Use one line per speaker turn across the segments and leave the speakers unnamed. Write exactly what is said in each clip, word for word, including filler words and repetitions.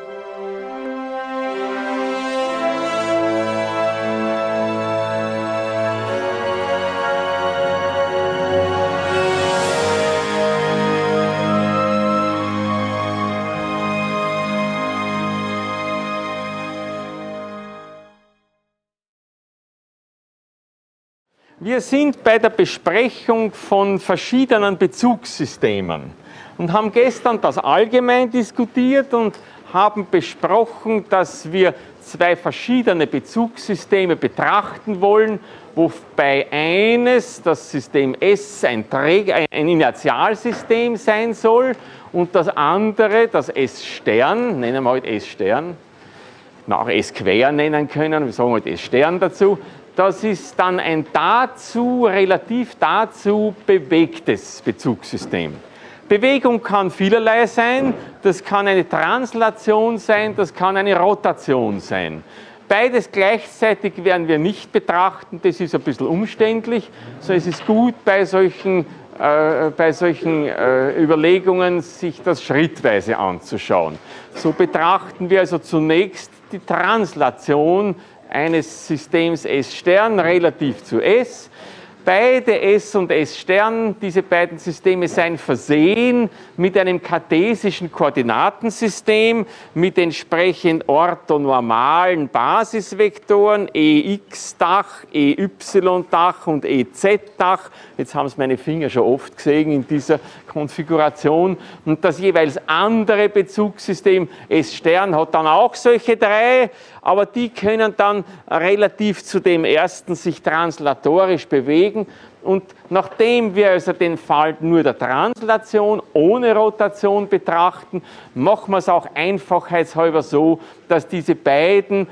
Wir sind bei der Besprechung von verschiedenen Bezugssystemen und haben gestern das allgemein diskutiert und haben besprochen, dass wir zwei verschiedene Bezugssysteme betrachten wollen, wobei eines, das System S, ein, Träger, ein Inertialsystem sein soll und das andere, das S-Stern, nennen wir heute S-Stern, auch S-Quer nennen können, wir sagen heute S-Stern dazu. Das ist dann ein dazu, relativ dazu bewegtes Bezugssystem. Bewegung kann vielerlei sein, das kann eine Translation sein, das kann eine Rotation sein. Beides gleichzeitig werden wir nicht betrachten, das ist ein bisschen umständlich, so es ist gut bei solchen, äh, bei solchen äh, Überlegungen sich das schrittweise anzuschauen. So betrachten wir also zunächst die Translation eines Systems S-Stern relativ zu S. Beide S und S-Stern, diese beiden Systeme seien versehen mit einem kartesischen Koordinatensystem, mit entsprechend orthonormalen Basisvektoren E X-Dach, E Y-Dach und E Z-Dach. Jetzt haben es meine Finger schon oft gesehen in dieser Konfiguration. Und das jeweils andere Bezugssystem S-Stern hat dann auch solche drei, aber die können dann relativ zu dem ersten sich translatorisch bewegen. Und nachdem wir also den Fall nur der Translation ohne Rotation betrachten, machen wir es auch einfachheitshalber so, dass diese beiden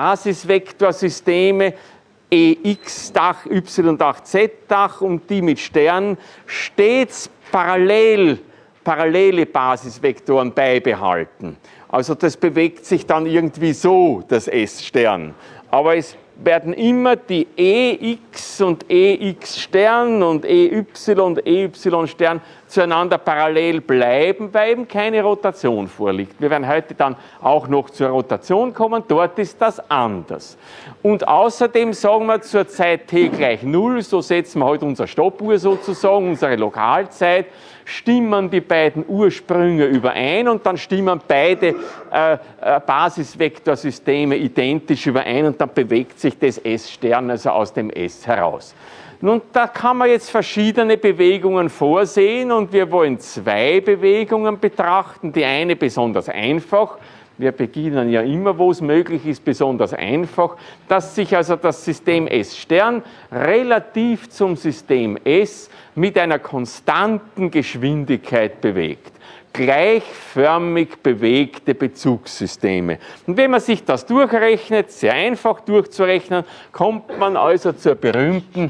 Basisvektorsysteme E X-Dach, Y-Dach, Z-Dach und die mit Stern stets parallel, parallele Basisvektoren beibehalten. Also das bewegt sich dann irgendwie so, das S-Stern. Aber es werden immer die E X und E X-Stern und E Y und E Y-Stern zueinander parallel bleiben, weil eben keine Rotation vorliegt. Wir werden heute dann auch noch zur Rotation kommen, dort ist das anders. Und außerdem sagen wir zur Zeit t gleich null, so setzen wir heute unsere Stoppuhr sozusagen, unsere Lokalzeit, stimmen die beiden Ursprünge überein und dann stimmen beide äh, äh, Basisvektorsysteme identisch überein und dann bewegt sich das S-Stern also aus dem S heraus. Nun, da kann man jetzt verschiedene Bewegungen vorsehen und wir wollen zwei Bewegungen betrachten. Die eine besonders einfach. Wir beginnen ja immer, wo es möglich ist, besonders einfach, dass sich also das System S-Stern relativ zum System S mit einer konstanten Geschwindigkeit bewegt. Gleichförmig bewegte Bezugssysteme. Und wenn man sich das durchrechnet, sehr einfach durchzurechnen, kommt man also zur berühmten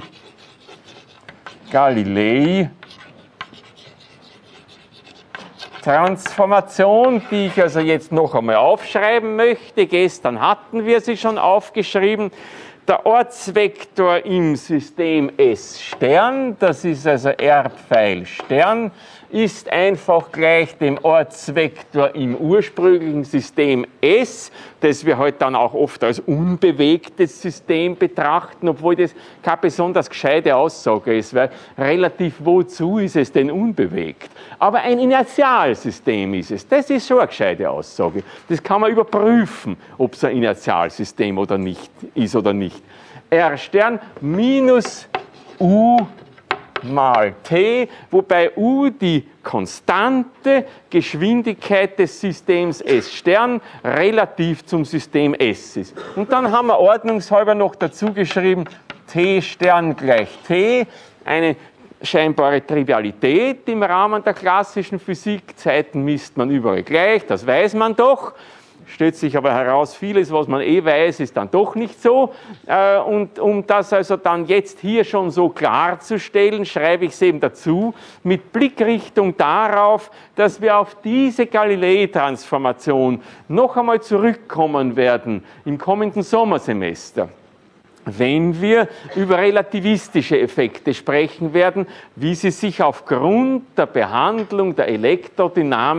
Galilei Transformation, die ich also jetzt noch einmal aufschreiben möchte. Gestern hatten wir sie schon aufgeschrieben. Der Ortsvektor im System S-Stern, das ist also R-Pfeil Stern, ist einfach gleich dem Ortsvektor im ursprünglichen System S, das wir heute dann auch oft als unbewegtes System betrachten, obwohl das keine besonders gescheite Aussage ist, weil relativ wozu ist es denn unbewegt? Aber ein Inertialsystem ist es. Das ist schon eine gescheite Aussage. Das kann man überprüfen, ob es ein Inertialsystem oder nicht ist oder nicht. R-Stern minus U mal t, wobei U die konstante Geschwindigkeit des Systems S-Stern relativ zum System S ist. Und dann haben wir ordnungshalber noch dazu geschrieben, T-Stern gleich T, eine scheinbare Trivialität im Rahmen der klassischen Physik. Zeiten misst man überall gleich, das weiß man doch. Stellt sich aber heraus, vieles, was man eh weiß, ist dann doch nicht so. Und um das also dann jetzt hier schon so klarzustellen, schreibe ich es eben dazu, mit Blickrichtung darauf, dass wir auf diese Galilei-Transformation noch einmal zurückkommen werden im kommenden Sommersemester, wenn wir über relativistische Effekte sprechen werden, wie sie sich aufgrund der Behandlung der Elektrodynamik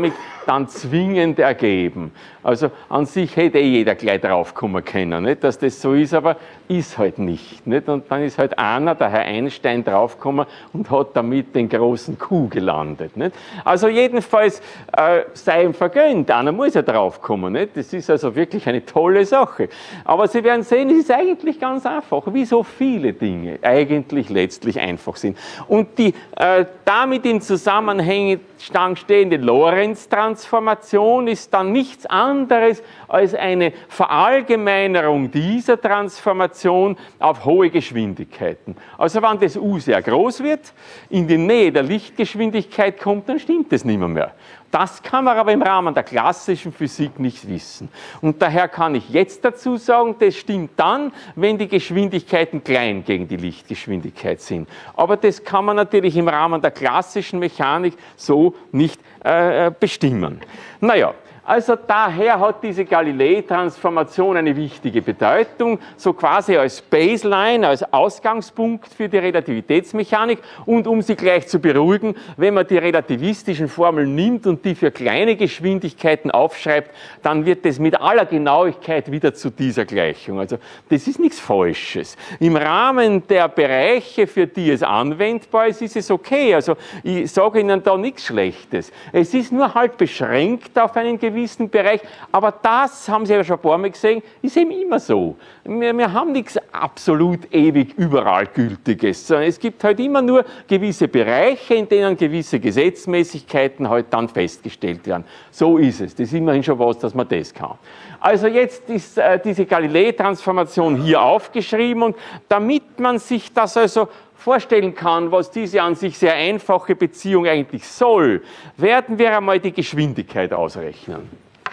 dann zwingend ergeben. Also an sich hätte eh jeder gleich draufkommen können, nicht, dass das so ist, aber ist halt nicht, nicht. Und dann ist halt einer, der Herr Einstein, draufgekommen und hat damit den großen Coup gelandet. Nicht. Also jedenfalls äh, sei ihm vergönnt, einer muss ja draufkommen. Nicht. Das ist also wirklich eine tolle Sache. Aber Sie werden sehen, es ist eigentlich ganz einfach, wie so viele Dinge eigentlich letztlich einfach sind. Und die äh, damit in Zusammenhang stehende Lorentz-Transformation ist dann nichts anderes als eine Verallgemeinerung dieser Transformation auf hohe Geschwindigkeiten. Also wenn das U sehr groß wird, in die Nähe der Lichtgeschwindigkeit kommt, dann stimmt das nicht mehr. mehr. Das kann man aber im Rahmen der klassischen Physik nicht wissen. Und daher kann ich jetzt dazu sagen, das stimmt dann, wenn die Geschwindigkeiten klein gegen die Lichtgeschwindigkeit sind. Aber das kann man natürlich im Rahmen der klassischen Mechanik so nicht äh, bestimmen. Naja. Also daher hat diese Galilei-Transformation eine wichtige Bedeutung, so quasi als Baseline, als Ausgangspunkt für die Relativitätsmechanik. Und um Sie gleich zu beruhigen, wenn man die relativistischen Formeln nimmt und die für kleine Geschwindigkeiten aufschreibt, dann wird das mit aller Genauigkeit wieder zu dieser Gleichung. Also das ist nichts Falsches. Im Rahmen der Bereiche, für die es anwendbar ist, ist es okay. Also ich sage Ihnen da nichts Schlechtes. Es ist nur halt beschränkt auf einen gewissen gewissen Bereich, aber das, haben Sie ja schon ein paar Mal gesehen, ist eben immer so. Wir, wir haben nichts absolut ewig überall Gültiges, sondern es gibt halt immer nur gewisse Bereiche, in denen gewisse Gesetzmäßigkeiten halt dann festgestellt werden. So ist es. Das ist immerhin schon was, dass man das kann. Also jetzt ist äh, diese Galilei-Transformation hier aufgeschrieben und damit man sich das also vorstellen kann, was diese an sich sehr einfache Beziehung eigentlich soll, werden wir einmal die Geschwindigkeit ausrechnen.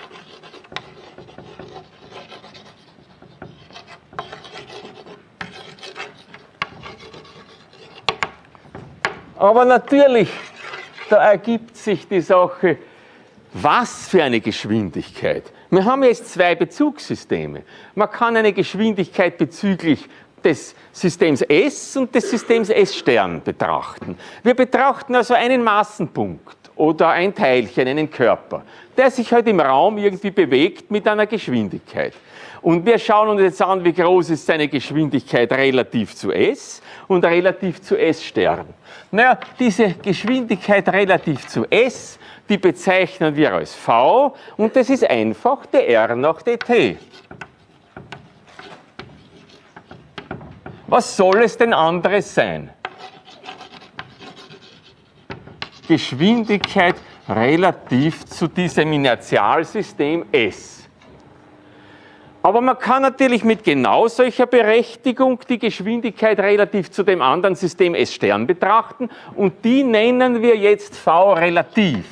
Aber natürlich, da ergibt sich die Sache, was für eine Geschwindigkeit. Wir haben jetzt zwei Bezugssysteme. Man kann eine Geschwindigkeit bezüglich des Systems S und des Systems S-Stern betrachten. Wir betrachten also einen Massenpunkt oder ein Teilchen, einen Körper, der sich halt im Raum irgendwie bewegt mit einer Geschwindigkeit. Und wir schauen uns jetzt an, wie groß ist seine Geschwindigkeit relativ zu S und relativ zu S-Stern. Naja, diese Geschwindigkeit relativ zu S, die bezeichnen wir als V und das ist einfach dr nach dt. Was soll es denn anderes sein? Geschwindigkeit relativ zu diesem Inertialsystem S. Aber man kann natürlich mit genau solcher Berechtigung die Geschwindigkeit relativ zu dem anderen System S-Stern betrachten und die nennen wir jetzt V relativ.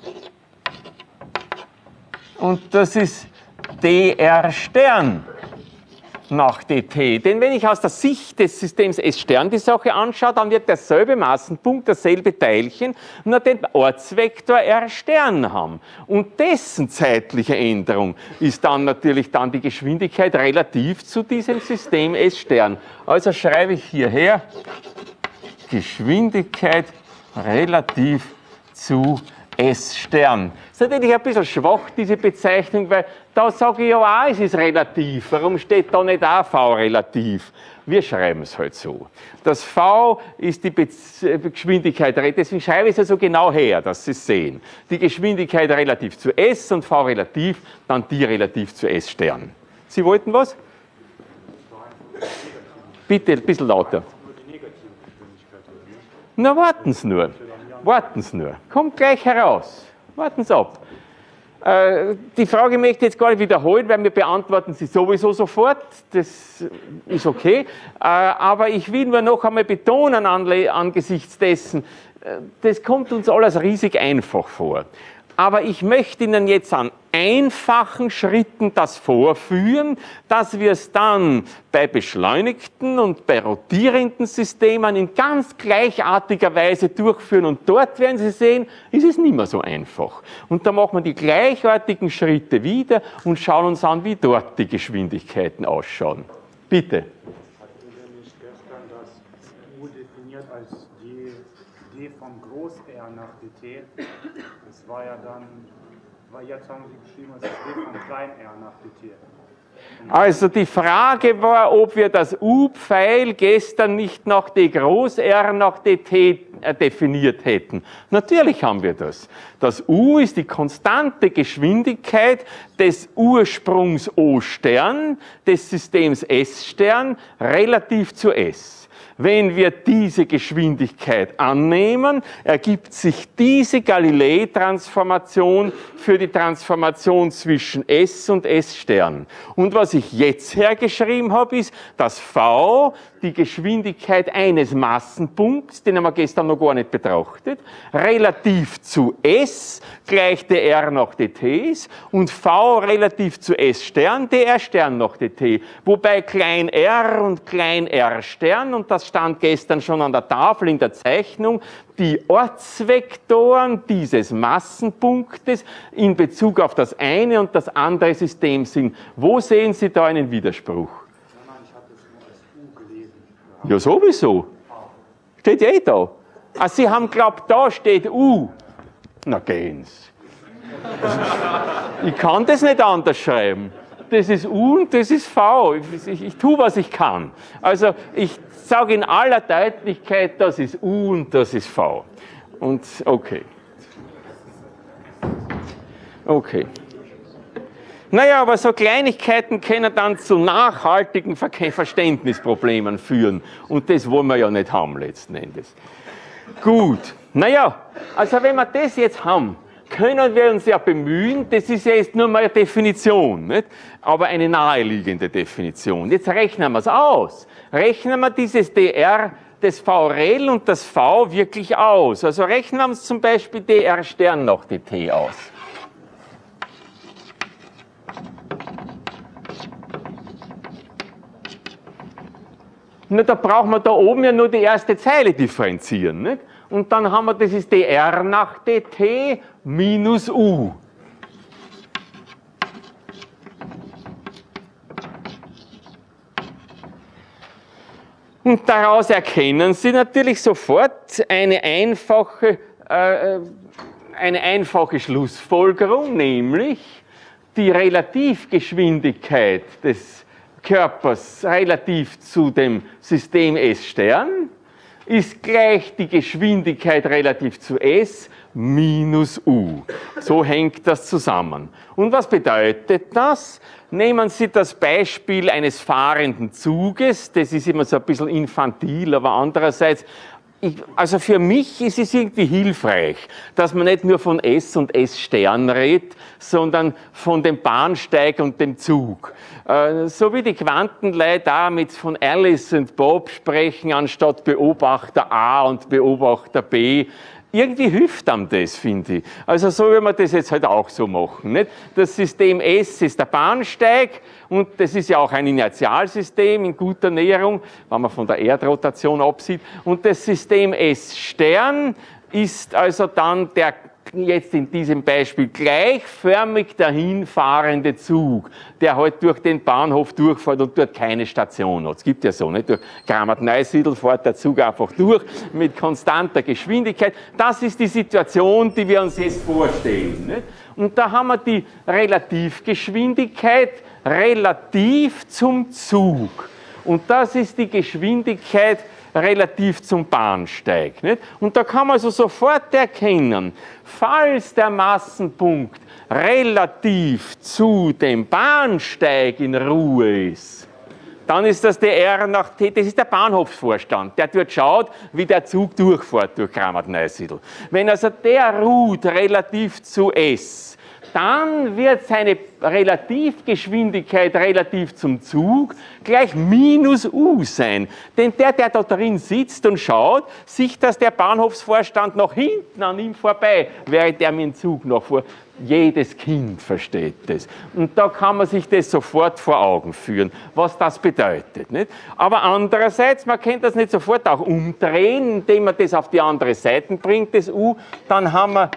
Und das ist dr Stern nach dt. Denn wenn ich aus der Sicht des Systems S-Stern die Sache anschaue, dann wird derselbe Massenpunkt, dasselbe Teilchen, nur den Ortsvektor R-Stern haben. Und dessen zeitliche Änderung ist dann natürlich dann die Geschwindigkeit relativ zu diesem System S-Stern. Also schreibe ich hierher Geschwindigkeit relativ zu S-Stern. Das ist natürlich ein bisschen schwach, diese Bezeichnung, weil da sage ich ja auch, es ist relativ. Warum steht da nicht auch V relativ? Wir schreiben es halt so. Das V ist die Be Geschwindigkeit, deswegen schreibe ich es ja so genau her, dass Sie es sehen. Die Geschwindigkeit relativ zu S und V relativ, dann die relativ zu S-Stern. Sie wollten was? Bitte, ein bisschen lauter. Na, warten Sie nur. Warten Sie nur. Kommt gleich heraus. Warten Sie ab. Äh, die Frage möchte ich jetzt gar nicht wiederholen, weil wir beantworten sie sowieso sofort. Das ist okay. Äh, aber ich will nur noch einmal betonen angesichts dessen, äh, das kommt uns alles riesig einfach vor. Aber ich möchte Ihnen jetzt an einfachen Schritten das vorführen, dass wir es dann bei beschleunigten und bei rotierenden Systemen in ganz gleichartiger Weise durchführen. Und dort werden Sie sehen, ist es nicht mehr so einfach. Und da machen wir die gleichartigen Schritte wieder und schauen uns an, wie dort die Geschwindigkeiten ausschauen. Bitte.
Hatten wir nicht gestern das U definiert als d, d von Groß R nach dt? Das war ja dann Weil jetzt haben Sie geschrieben, es ist w von klein r nach dt.
Also die Frage war, ob wir das U-Pfeil gestern nicht nach d groß R nach dt definiert hätten. Natürlich haben wir das. Das U ist die konstante Geschwindigkeit des Ursprungs O-Stern, des Systems S-Stern, relativ zu S. Wenn wir diese Geschwindigkeit annehmen, ergibt sich diese Galilei-Transformation für die Transformation zwischen S und S-Stern. Und was ich jetzt hergeschrieben habe, ist, dass V die Geschwindigkeit eines Massenpunkts, den haben wir gestern noch gar nicht betrachtet, relativ zu S gleich dr nach dt ist und V relativ zu S-Stern dr Stern nach dt. Wobei klein r und klein r Stern, und das stand gestern schon an der Tafel in der Zeichnung, die Ortsvektoren dieses Massenpunktes in Bezug auf das eine und das andere System sind. Wo sehen Sie da einen Widerspruch? Ja, sowieso. Steht ja eh da. Ah, Sie haben geglaubt, da steht U. Na, gehen's. Ich kann das nicht anders schreiben. Das ist U und das ist V. Ich, ich, ich tue, was ich kann. Also, ich sage in aller Deutlichkeit, das ist U und das ist V. Und, okay. Okay. Naja, aber so Kleinigkeiten können dann zu nachhaltigen Verständnisproblemen führen. Und das wollen wir ja nicht haben, letzten Endes. Gut. Naja, also wenn wir das jetzt haben, können wir uns ja bemühen, das ist ja jetzt nur mal eine Definition, nicht? Aber eine naheliegende Definition. Jetzt rechnen wir es aus. Rechnen wir dieses dr, das V Rel und das V wirklich aus. Also rechnen wir uns zum Beispiel dr Stern nach dt aus. Na, da brauchen wir da oben ja nur die erste Zeile differenzieren, nicht? Und dann haben wir, das ist dr nach dt minus U. Und daraus erkennen Sie natürlich sofort eine einfache, äh, eine einfache Schlussfolgerung, nämlich die Relativgeschwindigkeit des Körpers relativ zu dem System S-Stern ist gleich die Geschwindigkeit relativ zu S minus U. So hängt das zusammen. Und was bedeutet das? Nehmen Sie das Beispiel eines fahrenden Zuges. Das ist immer so ein bisschen infantil, aber andererseits, ich, also für mich ist es irgendwie hilfreich, dass man nicht nur von S und S-Stern redet, sondern von dem Bahnsteig und dem Zug. Äh, so wie die Quantenleute da mit von Alice und Bob sprechen, anstatt Beobachter A und Beobachter B. Irgendwie hilft einem das, finde ich. Also so wie wir das jetzt halt auch so machen. Nicht? Das System S ist der Bahnsteig und das ist ja auch ein Inertialsystem in guter Näherung, wenn man von der Erdrotation absieht. Und das System S-Stern ist also dann der jetzt in diesem Beispiel gleichförmig dahinfahrende Zug, der halt durch den Bahnhof durchfährt und dort keine Station hat. Es gibt ja so, nicht? Durch Grammat-Neusiedl fährt der Zug einfach durch mit konstanter Geschwindigkeit. Das ist die Situation, die wir uns jetzt vorstellen. Nicht? Und da haben wir die Relativgeschwindigkeit relativ zum Zug. Und das ist die Geschwindigkeit relativ zum Bahnsteig. Nicht? Und da kann man also sofort erkennen, falls der Massenpunkt relativ zu dem Bahnsteig in Ruhe ist, dann ist das dr nach t, das ist der Bahnhofsvorstand, der dort schaut, wie der Zug durchfährt durch Grammat-Neusiedl. Wenn also der ruht relativ zu S, dann wird seine Relativgeschwindigkeit relativ zum Zug gleich minus U sein. Denn der, der da drin sitzt und schaut, sieht, dass der Bahnhofsvorstand noch hinten an ihm vorbei, während er mit dem Zug noch vor. Jedes Kind versteht das. Und da kann man sich das sofort vor Augen führen, was das bedeutet. Nicht? Aber andererseits, man kann das nicht sofort auch umdrehen, indem man das auf die andere Seite bringt, das U. Dann haben wir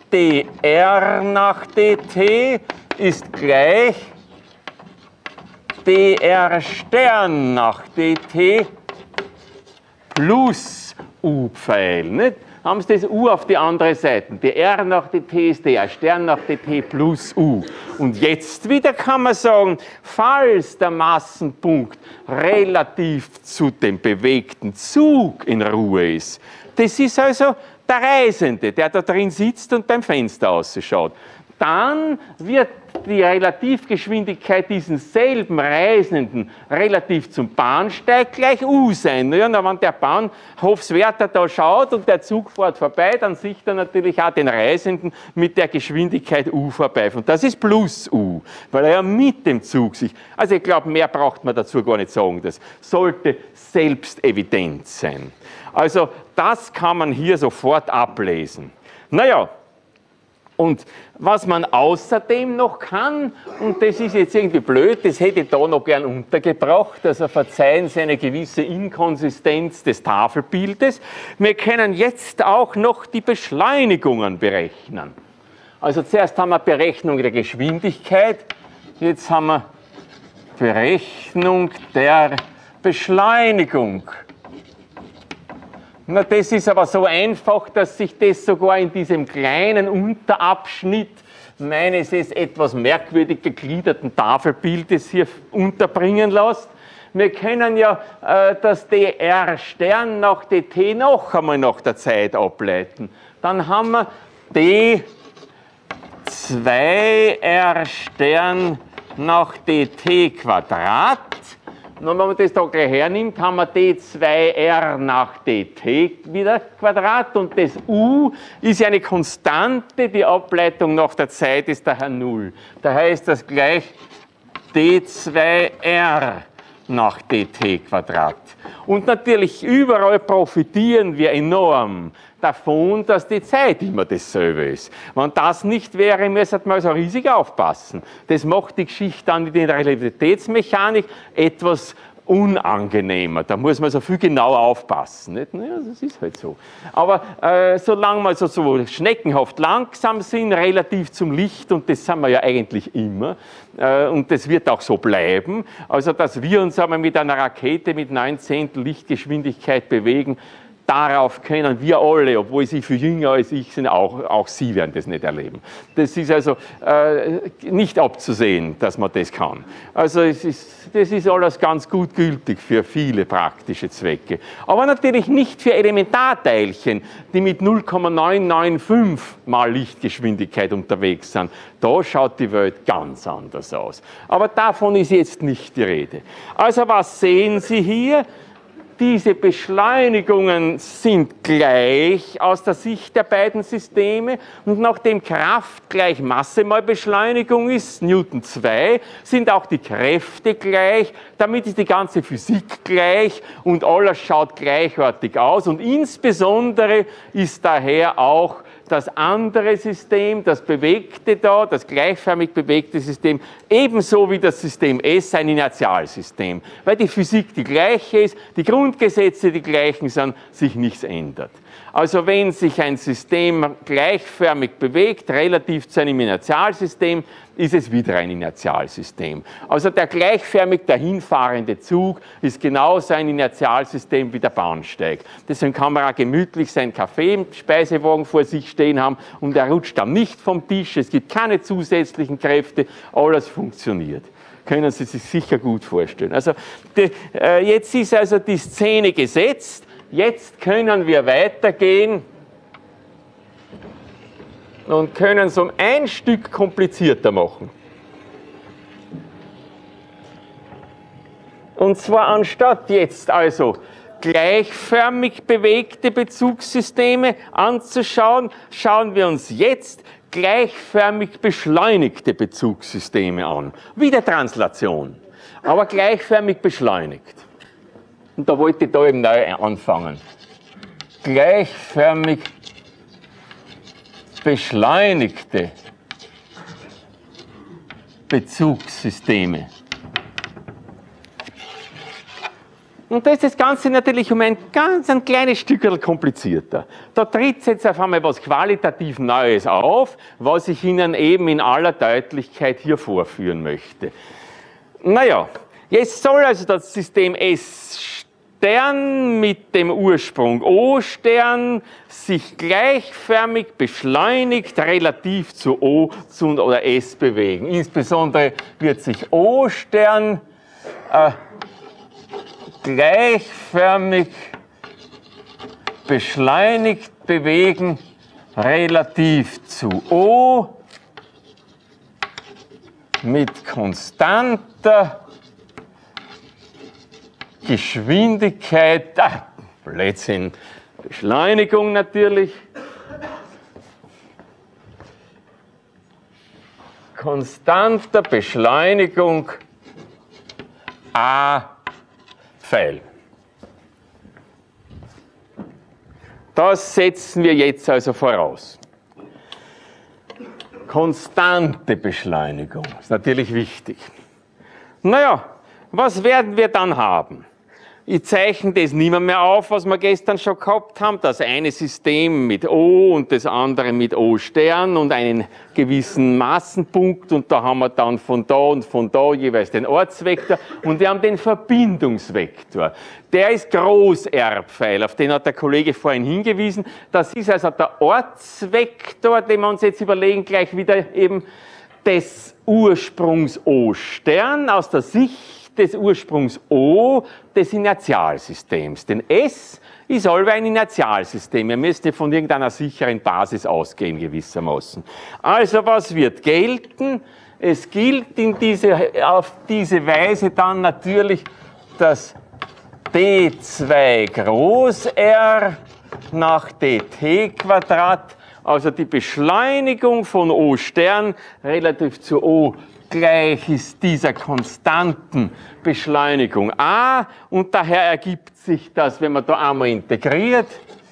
dr nach dt ist gleich dr Stern nach dt plus U-Pfeil. Nicht? haben Sie das U auf die andere Seite. Die R nach dt ist der Stern nach dt plus U. Und jetzt wieder kann man sagen, falls der Massenpunkt relativ zu dem bewegten Zug in Ruhe ist, das ist also der Reisende, der da drin sitzt und beim Fenster ausschaut, dann wird die Relativgeschwindigkeit diesen selben Reisenden relativ zum Bahnsteig gleich U sein. Ja, na, wenn der Bahnhofswärter da schaut und der Zug fährt vorbei, dann sieht er natürlich auch den Reisenden mit der Geschwindigkeit U vorbei. Und das ist plus U, weil er ja mit dem Zug sich... Also ich glaube, mehr braucht man dazu gar nicht sagen. Das sollte selbstevident sein. Also das kann man hier sofort ablesen. Naja, und was man außerdem noch kann, und das ist jetzt irgendwie blöd, das hätte ich da noch gern untergebracht, also verzeihen Sie eine gewisse Inkonsistenz des Tafelbildes, wir können jetzt auch noch die Beschleunigungen berechnen. Also zuerst haben wir Berechnung der Geschwindigkeit, jetzt haben wir Berechnung der Beschleunigung. Na, das ist aber so einfach, dass sich das sogar in diesem kleinen Unterabschnitt meines etwas merkwürdig gegliederten Tafelbildes hier unterbringen lässt. Wir können ja äh, das dr Stern nach dt noch einmal nach der Zeit ableiten. Dann haben wir d zwei r Stern nach dt Quadrat. Und wenn man das da gleich hernimmt, haben wir d zwei r nach dt wieder Quadrat und das U ist ja eine Konstante, die Ableitung nach der Zeit ist daher null. Daher ist das gleich d zwei r nach dt Quadrat. Und natürlich überall profitieren wir enorm davon, dass die Zeit immer dasselbe ist. Wenn das nicht wäre, müsste man also riesig aufpassen. Das macht die Geschichte dann in der Relativitätsmechanik etwas unangenehmer. Da muss man so viel genauer aufpassen. Nicht? Naja, das ist halt so. Aber äh, solange wir also so schneckenhaft langsam sind, relativ zum Licht, und das sind wir ja eigentlich immer, äh, und das wird auch so bleiben, also dass wir uns einmal mit einer Rakete mit neun Zehntel Lichtgeschwindigkeit bewegen, darauf können wir alle, obwohl Sie viel jünger als ich sind, auch, auch Sie werden das nicht erleben. Das ist also äh, nicht abzusehen, dass man das kann. Also es ist, das ist alles ganz gut gültig für viele praktische Zwecke. Aber natürlich nicht für Elementarteilchen, die mit null Komma neun neun fünf mal Lichtgeschwindigkeit unterwegs sind. Da schaut die Welt ganz anders aus. Aber davon ist jetzt nicht die Rede. Also was sehen Sie hier? Diese Beschleunigungen sind gleich aus der Sicht der beiden Systeme und nachdem Kraft gleich Masse mal Beschleunigung ist, Newton zwei, sind auch die Kräfte gleich, damit ist die ganze Physik gleich und alles schaut gleichartig aus und insbesondere ist daher auch das andere System, das bewegte da, das gleichförmig bewegte System, ebenso wie das System S ein Inertialsystem, weil die Physik die gleiche ist, die Grundgesetze die gleichen sind, sich nichts ändert. Also wenn sich ein System gleichförmig bewegt, relativ zu einem Inertialsystem, ist es wieder ein Inertialsystem. Also der gleichförmig dahinfahrende Zug ist genauso ein Inertialsystem wie der Bahnsteig. Deswegen kann man auch gemütlich seinen Kaffee im Speisewagen vor sich stehen haben und er rutscht dann nicht vom Tisch, es gibt keine zusätzlichen Kräfte, alles funktioniert. Können Sie sich sicher gut vorstellen. Also die, äh, jetzt ist also die Szene gesetzt, jetzt können wir weitergehen und können es um ein Stück komplizierter machen. Und zwar anstatt jetzt also gleichförmig bewegte Bezugssysteme anzuschauen, schauen wir uns jetzt gleichförmig beschleunigte Bezugssysteme an. Wieder Translation, aber gleichförmig beschleunigt. Und da wollte ich da eben neu anfangen. Gleichförmig beschleunigte Bezugssysteme. Und da ist das Ganze natürlich um ein ganz ein kleines Stückchen komplizierter. Da tritt jetzt auf einmal was qualitativ Neues auf, was ich Ihnen eben in aller Deutlichkeit hier vorführen möchte. Naja, jetzt soll also das System S Stern mit dem Ursprung O Stern sich gleichförmig beschleunigt relativ zu O zu, oder S bewegen. Insbesondere wird sich O Stern äh, gleichförmig beschleunigt bewegen relativ zu O mit konstanter Geschwindigkeit, ah, Blödsinn, Beschleunigung natürlich, konstanter Beschleunigung a Pfeil. Das setzen wir jetzt also voraus. Konstante Beschleunigung ist natürlich wichtig. Naja, was werden wir dann haben? Ich zeichne das nicht mehr auf, was wir gestern schon gehabt haben. Das eine System mit O und das andere mit O Stern und einen gewissen Massenpunkt. Und da haben wir dann von da und von da jeweils den Ortsvektor. Und wir haben den Verbindungsvektor. Der ist Groß-R-Pfeil, auf den hat der Kollege vorhin hingewiesen. Das ist also der Ortsvektor, den wir uns jetzt überlegen, gleich wieder eben des Ursprungs O Stern aus der Sicht des Ursprungs O des Inertialsystems. Denn S ist allweil ein Inertialsystem. Wir müssen von irgendeiner sicheren Basis ausgehen, gewissermaßen. Also was wird gelten? Es gilt in diese, auf diese Weise dann natürlich, dass d zwei Groß R nach dt Quadrat, also die Beschleunigung von O Stern relativ zu O gleich ist dieser konstanten Beschleunigung a und daher ergibt sich das, wenn man da einmal integriert,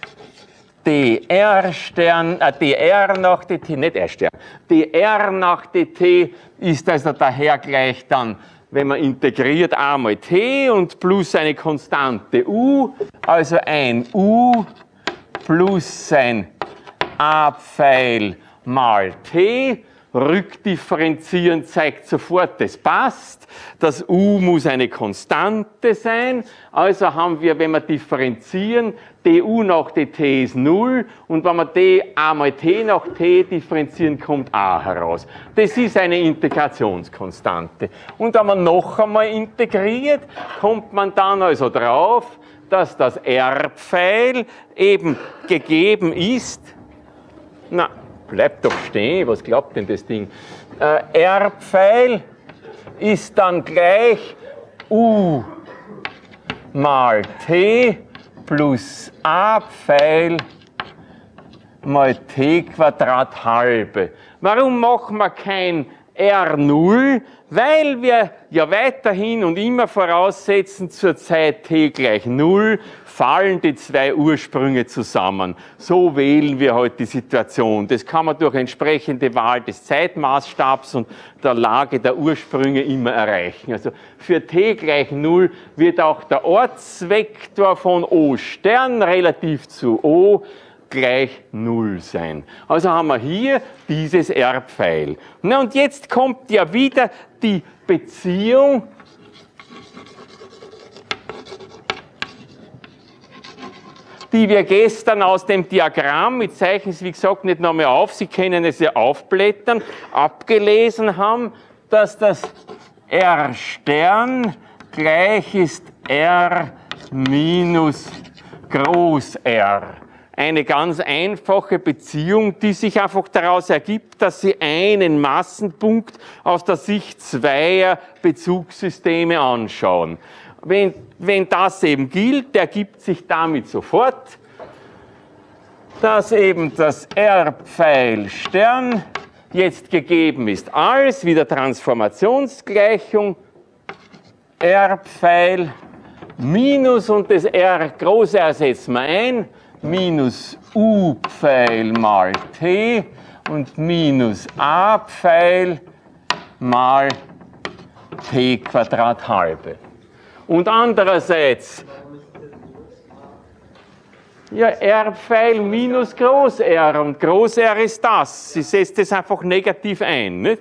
dr Stern, äh, dr nach dt, nicht r Stern, dr nach dt ist also daher gleich dann, wenn man integriert a mal t und plus eine Konstante u, also ein u plus ein a-Pfeil mal t. Rückdifferenzieren zeigt sofort, das passt. Das u muss eine Konstante sein. Also haben wir, wenn wir differenzieren, du nach dt ist null und wenn wir d a mal t nach t differenzieren, kommt a heraus. Das ist eine Integrationskonstante. Und wenn man noch einmal integriert, kommt man dann also drauf, dass das R-Pfeil eben gegeben ist. Na, bleibt doch stehen, was glaubt denn das Ding? Äh, R-Pfeil ist dann gleich U mal T plus A-Pfeil mal T Quadrat halbe. Warum machen wir kein R null? Weil wir ja weiterhin und immer voraussetzen, zur Zeit t gleich null, fallen die zwei Ursprünge zusammen. So wählen wir heute die Situation. Das kann man durch entsprechende Wahl des Zeitmaßstabs und der Lage der Ursprünge immer erreichen. Also für t gleich null wird auch der Ortsvektor von O Stern relativ zu O gleich null sein. Also haben wir hier dieses R-Pfeil. Na und jetzt kommt ja wieder die Beziehung die wir gestern aus dem Diagramm, ich zeichne es wie gesagt nicht nochmal auf, Sie können es ja aufblättern, abgelesen haben, dass das R Stern gleich ist R minus Groß R. Eine ganz einfache Beziehung, die sich einfach daraus ergibt, dass Sie einen Massenpunkt aus der Sicht zweier Bezugssysteme anschauen. Wenn, wenn das eben gilt, ergibt sich damit sofort, dass eben das R-Pfeil Stern jetzt gegeben ist als, wieder Transformationsgleichung, R-Pfeil minus und das R große ersetzen wir ein, minus U-Pfeil mal T und minus A-Pfeil mal T Quadrat halbe. Und andererseits, ja, R-Pfeil minus Groß-R und Groß-R ist das. Sie setzt es einfach negativ ein. Nicht?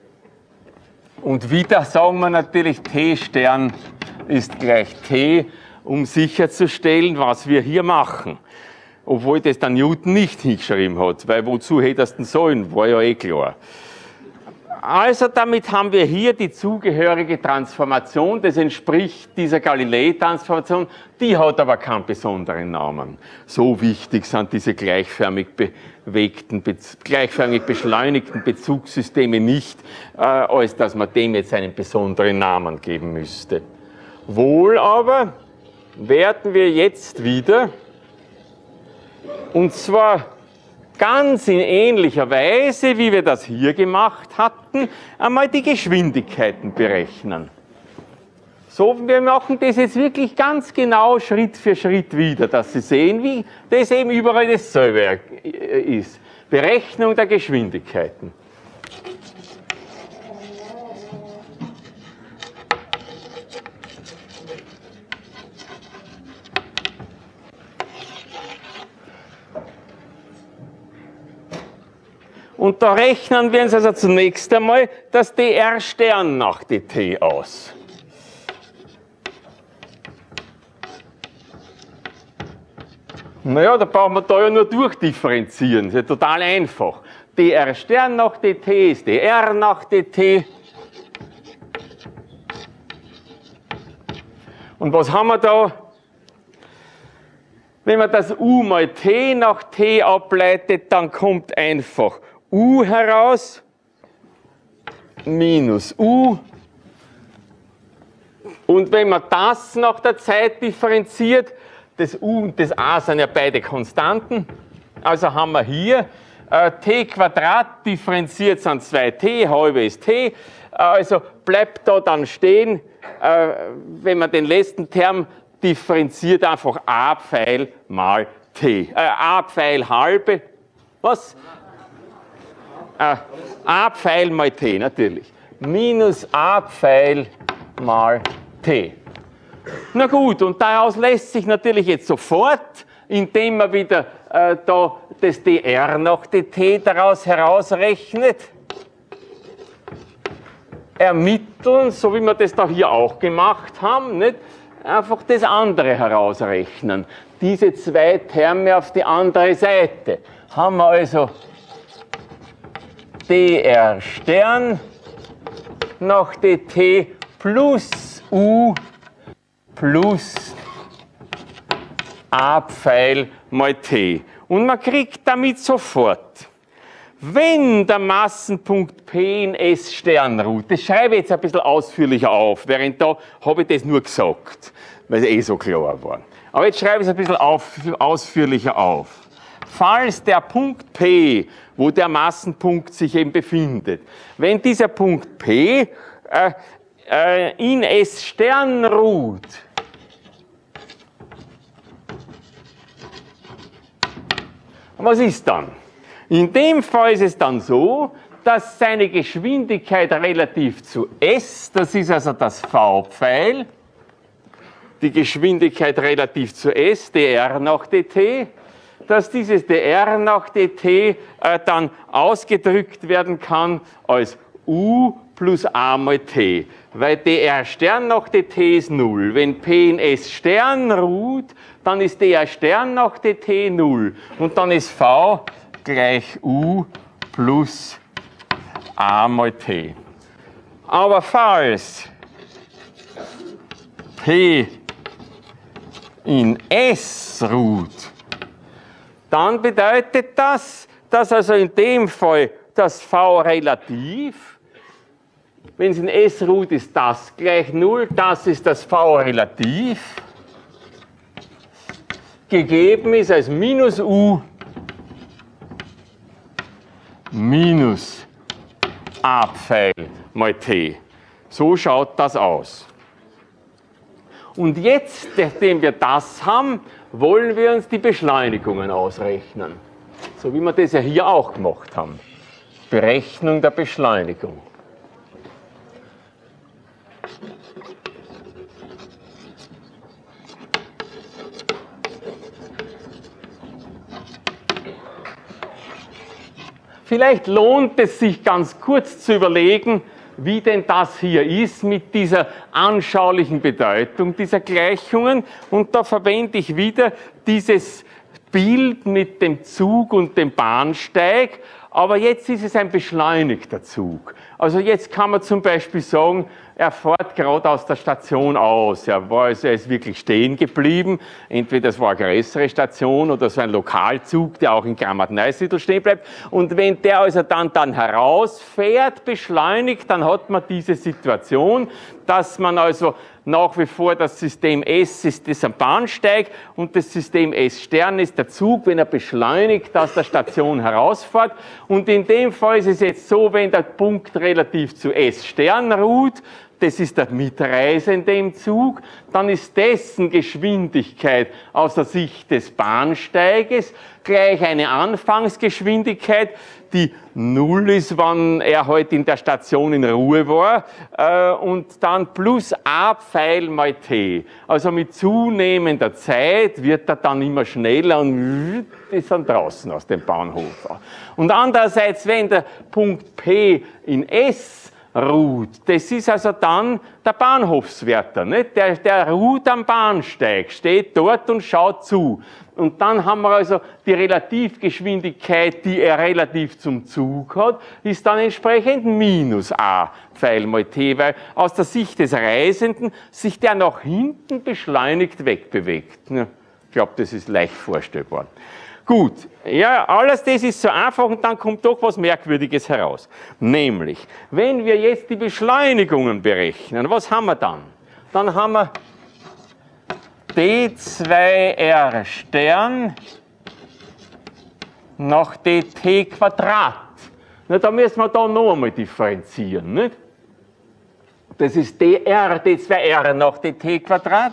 Und wieder sagen wir natürlich, T-Stern ist gleich T um sicherzustellen, was wir hier machen. Obwohl das der Newton nicht hingeschrieben hat, weil wozu hätte er es denn sollen, war ja eh klar. Also damit haben wir hier die zugehörige Transformation, das entspricht dieser Galilei-Transformation, die hat aber keinen besonderen Namen. So wichtig sind diese gleichförmig bewegten, gleichförmig beschleunigten Bezugssysteme nicht, äh, als dass man dem jetzt einen besonderen Namen geben müsste. Wohl aber werden wir jetzt wieder, und zwar ganz in ähnlicher Weise, wie wir das hier gemacht hatten, einmal die Geschwindigkeiten berechnen. So, wir machen das jetzt wirklich ganz genau Schritt für Schritt wieder, dass Sie sehen, wie das eben überall dasselbe ist. Berechnung der Geschwindigkeiten. Und da rechnen wir uns also zunächst einmal das dr Stern nach dt aus. Naja, da brauchen wir da ja nur durchdifferenzieren, das ist ja total einfach. Dr Stern nach dt ist dr nach dt. Und was haben wir da? Wenn man das u mal t nach t ableitet, dann kommt einfach u heraus, minus u. Und wenn man das nach der Zeit differenziert, das u und das a sind ja beide Konstanten, also haben wir hier äh, t Quadrat differenziert sind zwei t, halbe ist t, also bleibt da dann stehen, äh, wenn man den letzten Term differenziert, einfach a Pfeil mal t, äh, a Pfeil halbe, was? Äh, a Pfeil mal t, natürlich. Minus a Pfeil mal t. Na gut, und daraus lässt sich natürlich jetzt sofort, indem man wieder äh, da das dr nach dt daraus herausrechnet, ermitteln, so wie wir das da hier auch gemacht haben, nicht? Einfach das andere herausrechnen. Diese zwei Terme auf die andere Seite. Haben wir also dr Stern nach dt plus u plus a Pfeil mal t. Und man kriegt damit sofort, wenn der Massenpunkt P in S Stern ruht, das schreibe ich jetzt ein bisschen ausführlicher auf, während da habe ich das nur gesagt, weil es eh so klar war. Aber jetzt schreibe ich es ein bisschen auf, ausführlicher auf. Falls der Punkt P, wo der Massenpunkt sich eben befindet, wenn dieser Punkt P äh, äh, in S Stern ruht, was ist dann? In dem Fall ist es dann so, dass seine Geschwindigkeit relativ zu S, das ist also das V-Pfeil, die Geschwindigkeit relativ zu S, dr nach dt, dass dieses dr nach dt äh, dann ausgedrückt werden kann als u plus a mal t, weil dr Stern nach dt ist null. Wenn P in S Stern ruht, dann ist dr Stern nach dt null und dann ist V gleich u plus a mal t. Aber falls P in S ruht, dann bedeutet das, dass also in dem Fall das V relativ, wenn es in S ruht, ist das gleich null, das ist das V relativ, gegeben ist als minus u minus a Pfeil mal t. So schaut das aus. Und jetzt, nachdem wir das haben, wollen wir uns die Beschleunigungen ausrechnen. So wie wir das ja hier auch gemacht haben. Berechnung der Beschleunigung. Vielleicht lohnt es sich ganz kurz zu überlegen, wie denn das hier ist mit dieser anschaulichen Bedeutung dieser Gleichungen. Und da verwende ich wieder dieses Bild mit dem Zug und dem Bahnsteig, aber jetzt ist es ein beschleunigter Zug. Also jetzt kann man zum Beispiel sagen, er fährt gerade aus der Station aus. Er war also, er ist wirklich stehen geblieben. Entweder es war eine größere Station oder so ein Lokalzug, der auch in Grammat-Neusiedl stehen bleibt. Und wenn der also dann, dann herausfährt, beschleunigt, dann hat man diese Situation, dass man also nach wie vor das System S ist das am Bahnsteig und das System S Stern ist der Zug, wenn er beschleunigt aus der Station herausfährt. Und in dem Fall ist es jetzt so, wenn der Punkt relativ zu S Stern ruht, das ist der Mitreisende im Zug, dann ist dessen Geschwindigkeit aus der Sicht des Bahnsteiges gleich eine Anfangsgeschwindigkeit, die null ist, wann er halt in der Station in Ruhe war, äh, und dann plus a Pfeil mal t. Also mit zunehmender Zeit wird er dann immer schneller und ist dann draußen aus dem Bahnhof. Und andererseits, wenn der Punkt P in S ruht, das ist also dann der Bahnhofswärter, nicht? Der, der ruht am Bahnsteig, steht dort und schaut zu. Und dann haben wir also die Relativgeschwindigkeit, die er relativ zum Zug hat, ist dann entsprechend minus a Pfeil mal t, weil aus der Sicht des Reisenden sich der nach hinten beschleunigt wegbewegt. Ich glaube, das ist leicht vorstellbar. Gut, ja, alles das ist so einfach und dann kommt doch was Merkwürdiges heraus. Nämlich, wenn wir jetzt die Beschleunigungen berechnen, was haben wir dann? Dann haben wir d zwei r Stern nach dt Quadrat. Na, da müssen wir da noch einmal differenzieren, nicht? Das ist dr, d zwei r nach dt Quadrat.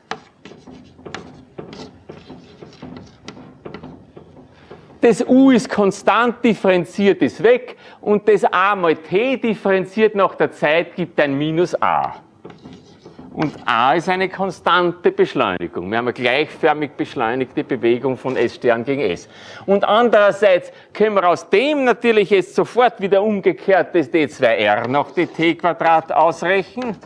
Das u ist konstant, differenziert ist weg und das a mal t differenziert nach der Zeit gibt ein minus a. Und a ist eine konstante Beschleunigung. Wir haben eine gleichförmig beschleunigte Bewegung von S Stern gegen S. Und andererseits können wir aus dem natürlich jetzt sofort wieder umgekehrt das d zwei r nach dt Quadrat ausrechnen.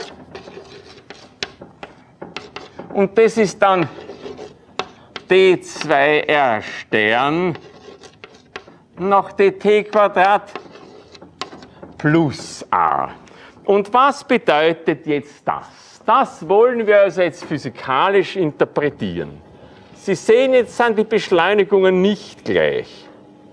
Und das ist dann d zwei r Stern nach dt Quadrat plus a. Und was bedeutet jetzt das? Das wollen wir also jetzt physikalisch interpretieren. Sie sehen, jetzt sind die Beschleunigungen nicht gleich.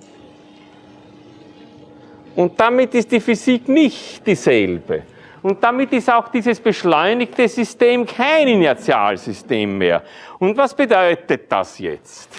Und damit ist die Physik nicht dieselbe. Und damit ist auch dieses beschleunigte System kein Inertialsystem mehr. Und was bedeutet das jetzt?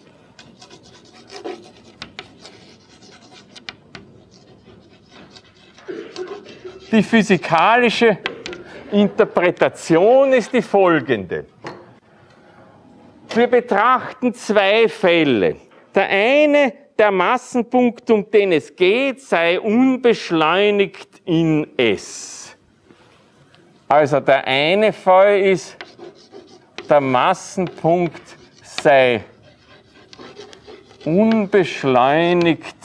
Die physikalische Interpretation ist die folgende. Wir betrachten zwei Fälle. Der eine, der Massenpunkt, um den es geht, sei unbeschleunigt in S. Also der eine Fall ist, der Massenpunkt sei unbeschleunigt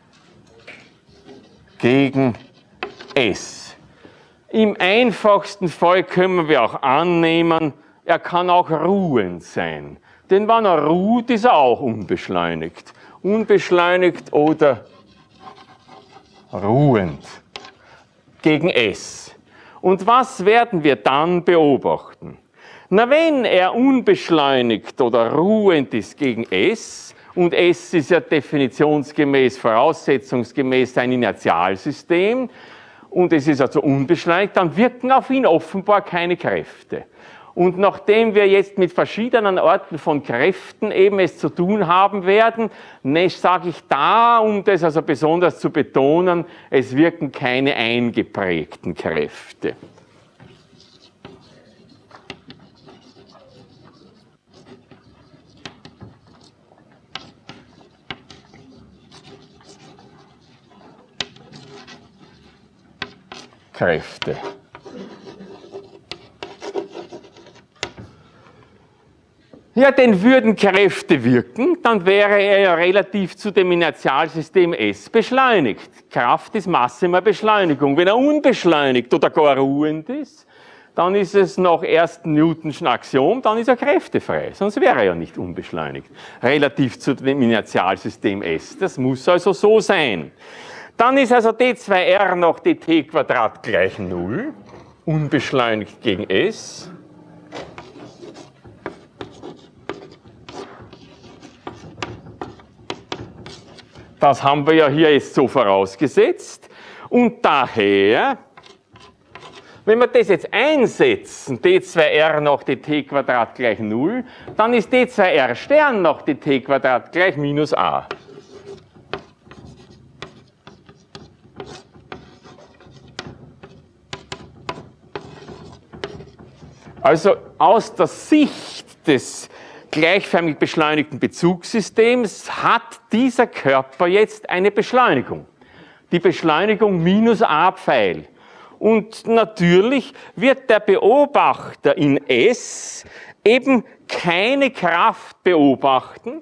gegen S. Im einfachsten Fall können wir auch annehmen, er kann auch ruhend sein. Denn wenn er ruht, ist er auch unbeschleunigt. Unbeschleunigt oder ruhend gegen S. Und was werden wir dann beobachten? Na, wenn er unbeschleunigt oder ruhend ist gegen S, und S ist ja definitionsgemäß, voraussetzungsgemäß ein Inertialsystem, und es ist also unbeschleunigt, dann wirken auf ihn offenbar keine Kräfte. Und nachdem wir jetzt mit verschiedenen Arten von Kräften eben es zu tun haben werden, ne, sage ich da, um das also besonders zu betonen, es wirken keine eingeprägten Kräfte. Kräfte. Ja, denn würden Kräfte wirken, dann wäre er ja relativ zu dem Inertialsystem S beschleunigt. Kraft ist Masse mal Beschleunigung. Wenn er unbeschleunigt oder gar ruhend ist, dann ist es nach ersten Newtonschen Axiom, dann ist er kräftefrei. Sonst wäre er ja nicht unbeschleunigt. Relativ zu dem Inertialsystem S. Das muss also so sein. Dann ist also d zwei r nach dt Quadrat gleich null. Unbeschleunigt gegen S. Das haben wir ja hier jetzt so vorausgesetzt. Und daher, wenn wir das jetzt einsetzen, d zwei r nach dt Quadrat gleich null, dann ist d zwei r Stern nach dt Quadrat gleich minus a. Also aus der Sicht des gleichförmig beschleunigten Bezugssystems hat dieser Körper jetzt eine Beschleunigung. Die Beschleunigung minus a Pfeil. Und natürlich wird der Beobachter in S eben keine Kraft beobachten,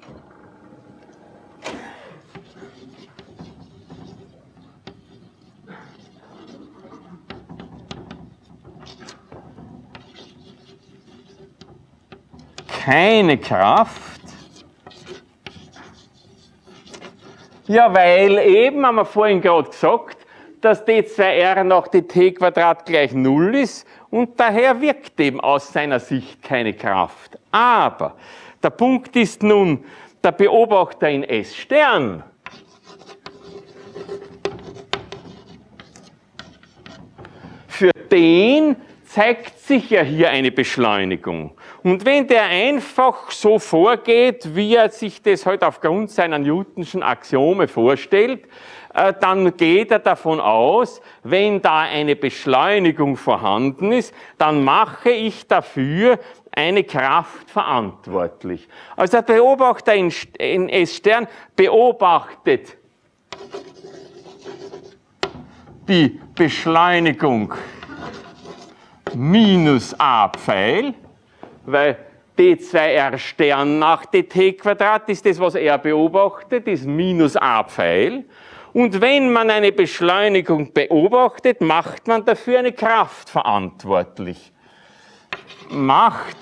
keine Kraft. Ja, weil eben, haben wir vorhin gerade gesagt, dass d zwei r nach dt Quadrat gleich null ist und daher wirkt eben aus seiner Sicht keine Kraft. Aber der Punkt ist nun, der Beobachter in S Stern für den zeigt sich ja hier eine Beschleunigung. Und wenn der einfach so vorgeht, wie er sich das halt aufgrund seiner Newtonschen Axiome vorstellt, äh, dann geht er davon aus, wenn da eine Beschleunigung vorhanden ist, dann mache ich dafür eine Kraft verantwortlich. Also der Beobachter in, in S Stern beobachtet die Beschleunigung minus a Pfeil, weil d zwei r Stern nach dt Quadrat ist das, was er beobachtet, ist minus a Pfeil. Und wenn man eine Beschleunigung beobachtet, macht man dafür eine Kraft verantwortlich. Macht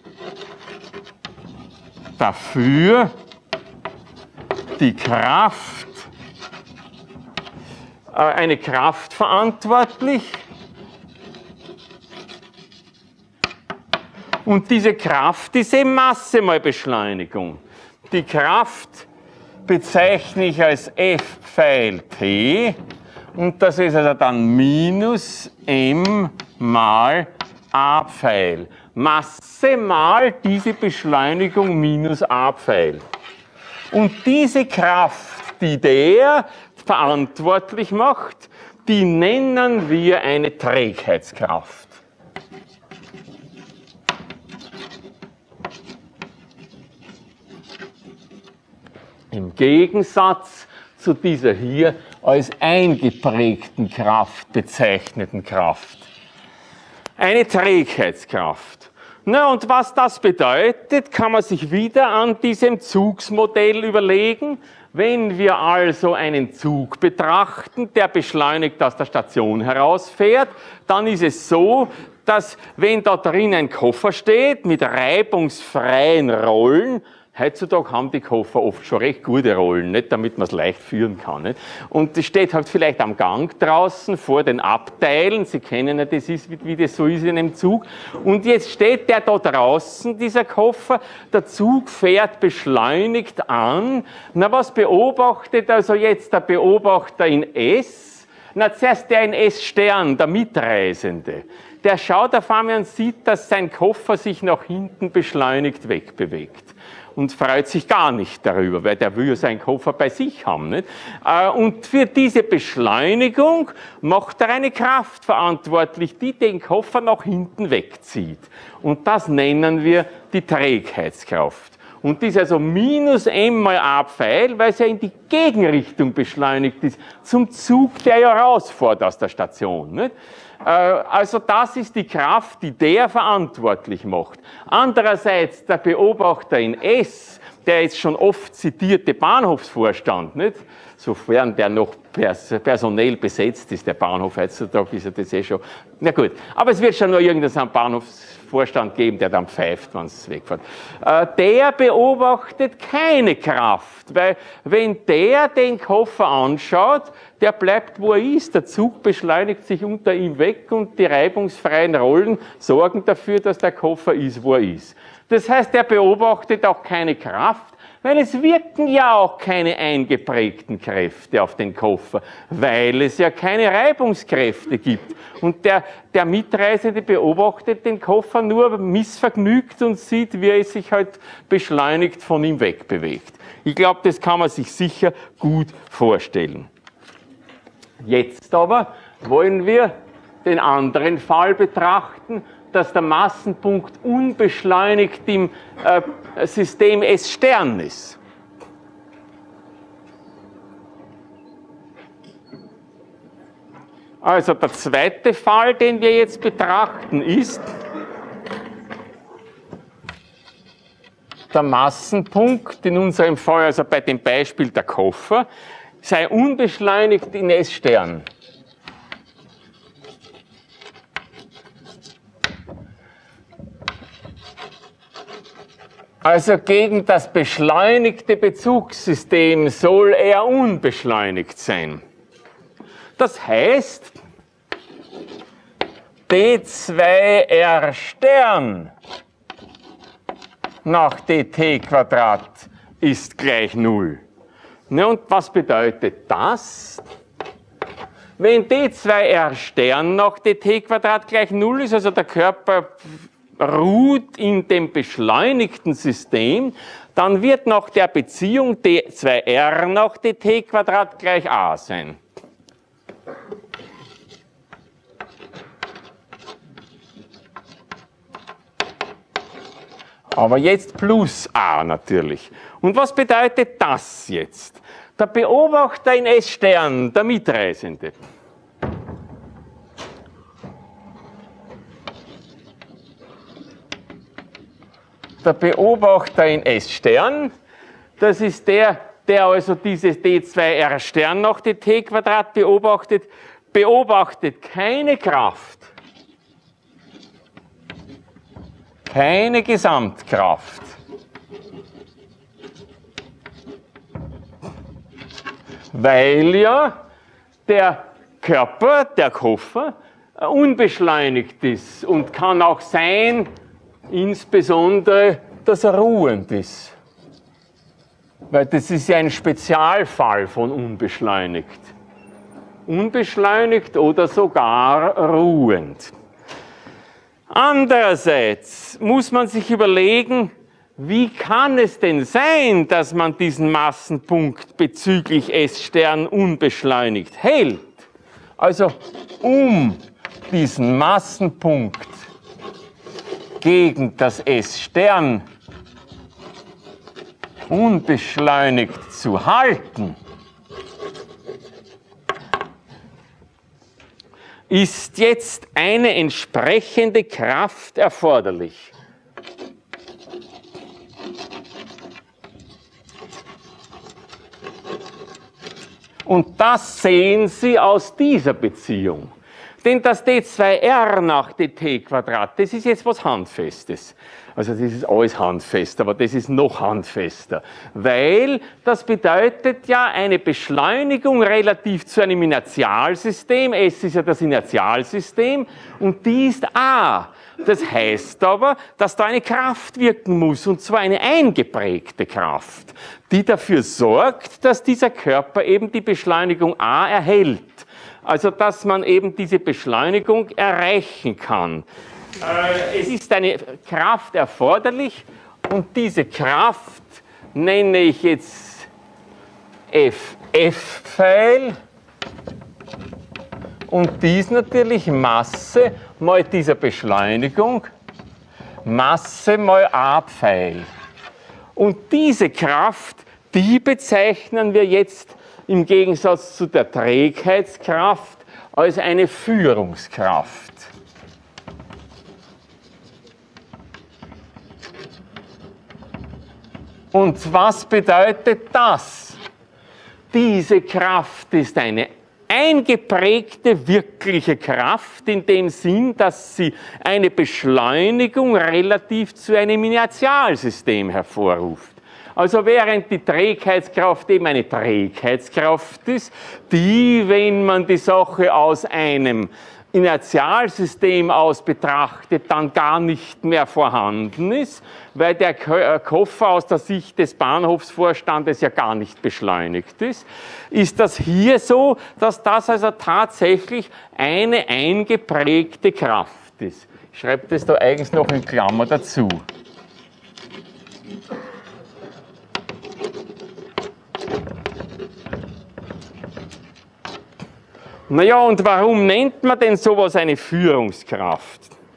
dafür die Kraft, äh, eine Kraft verantwortlich. Und diese Kraft ist eben Masse mal Beschleunigung. Die Kraft bezeichne ich als F Pfeil t und das ist also dann minus m mal a Pfeil. Masse mal diese Beschleunigung minus a Pfeil. Und diese Kraft, die der verantwortlich macht, die nennen wir eine Trägheitskraft. Im Gegensatz zu dieser hier als eingeprägten Kraft bezeichneten Kraft. Eine Trägheitskraft. Na, und was das bedeutet, kann man sich wieder an diesem Zugsmodell überlegen. Wenn wir also einen Zug betrachten, der beschleunigt aus der Station herausfährt, dann ist es so, dass wenn da drin ein Koffer steht mit reibungsfreien Rollen, heutzutage haben die Koffer oft schon recht gute Rollen, nicht, damit man es leicht führen kann. Nicht? Und das steht halt vielleicht am Gang draußen vor den Abteilen. Sie kennen ja, das ist, wie das so ist in einem Zug. Und jetzt steht der da draußen, dieser Koffer. Der Zug fährt beschleunigt an. Na, was beobachtet also jetzt der Beobachter in S? Na, zuerst der in S Stern, der Mitreisende. Der schaut auf einmal und sieht, dass sein Koffer sich nach hinten beschleunigt wegbewegt. Und freut sich gar nicht darüber, weil der will ja seinen Koffer bei sich haben. Nicht? Und für diese Beschleunigung macht er eine Kraft verantwortlich, die den Koffer nach hinten wegzieht. Und das nennen wir die Trägheitskraft. Und die ist also minus m mal a Pfeil, weil es ja in die Gegenrichtung beschleunigt ist, zum Zug, der ja rausfährt aus der Station. Nicht? Also das ist die Kraft, die der verantwortlich macht. Andererseits der Beobachter in S, der jetzt schon oft zitierte Bahnhofsvorstand, nicht? Sofern der noch pers personell besetzt ist, der Bahnhof heutzutage ist ja das eh schon. Na gut, aber es wird schon noch irgendeinen Bahnhofsvorstand geben, der dann pfeift, wenn es wegfährt. Äh, der beobachtet keine Kraft, weil wenn der den Koffer anschaut, der bleibt, wo er ist. Der Zug beschleunigt sich unter ihm weg und die reibungsfreien Rollen sorgen dafür, dass der Koffer ist, wo er ist. Das heißt, er beobachtet auch keine Kraft, weil es wirken ja auch keine eingeprägten Kräfte auf den Koffer, weil es ja keine Reibungskräfte gibt. Und der, der Mitreisende beobachtet den Koffer nur missvergnügt und sieht, wie er sich halt beschleunigt von ihm wegbewegt. Ich glaube, das kann man sich sicher gut vorstellen. Jetzt aber wollen wir den anderen Fall betrachten, dass der Massenpunkt unbeschleunigt im äh, System S Stern ist. Also der zweite Fall, den wir jetzt betrachten, ist der Massenpunkt, in unserem Fall, also bei dem Beispiel der Koffer, sei unbeschleunigt in S Stern. Also gegen das beschleunigte Bezugssystem soll er unbeschleunigt sein. Das heißt, d zwei r Stern nach dt Quadrat ist gleich null. Ne, und was bedeutet das? Wenn d zwei r Stern nach dt Quadrat gleich null ist, also der Körper ruht in dem beschleunigten System, dann wird nach der Beziehung d zwei r nach dt Quadrat gleich a sein. Aber jetzt plus a natürlich. Und was bedeutet das jetzt? Der Beobachter in S Stern, der Mitreisende. Der Beobachter in S Stern, das ist der, der also dieses d zwei r Stern nach dt Quadrat beobachtet, beobachtet keine Kraft, keine Gesamtkraft. Weil ja der Körper, der Koffer, unbeschleunigt ist und kann auch sein, insbesondere, dass er ruhend ist. Weil das ist ja ein Spezialfall von unbeschleunigt. Unbeschleunigt oder sogar ruhend. Andererseits muss man sich überlegen, wie kann es denn sein, dass man diesen Massenpunkt bezüglich S Stern unbeschleunigt hält? Also um diesen Massenpunkt gegen das S Stern unbeschleunigt zu halten, ist jetzt eine entsprechende Kraft erforderlich. Und das sehen Sie aus dieser Beziehung. Denn das d zwei r nach dt Quadrat, das ist jetzt was Handfestes. Also das ist alles handfest, aber das ist noch handfester. Weil das bedeutet ja eine Beschleunigung relativ zu einem Inertialsystem. S ist ja das Inertialsystem und die ist a. Das heißt aber, dass da eine Kraft wirken muss, und zwar eine eingeprägte Kraft, die dafür sorgt, dass dieser Körper eben die Beschleunigung a erhält. Also, dass man eben diese Beschleunigung erreichen kann. Äh, es ist eine Kraft erforderlich und diese Kraft nenne ich jetzt F F-Pfeil und dies natürlich Masse mal dieser Beschleunigung, Masse mal A-Pfeil. Und diese Kraft, die bezeichnen wir jetzt im Gegensatz zu der Trägheitskraft als eine Führungskraft. Und was bedeutet das? Diese Kraft ist eine eingeprägte wirkliche Kraft in dem Sinn, dass sie eine Beschleunigung relativ zu einem Inertialsystem hervorruft. Also während die Trägheitskraft eben eine Trägheitskraft ist, die, wenn man die Sache aus einem Inertialsystem aus betrachtet, dann gar nicht mehr vorhanden ist, weil der Koffer aus der Sicht des Bahnhofsvorstandes ja gar nicht beschleunigt ist, ist das hier so, dass das also tatsächlich eine eingeprägte Kraft ist. Ich schreibe das da eigentlich noch in Klammer dazu. Naja, und warum nennt man denn sowas eine Führungskraft?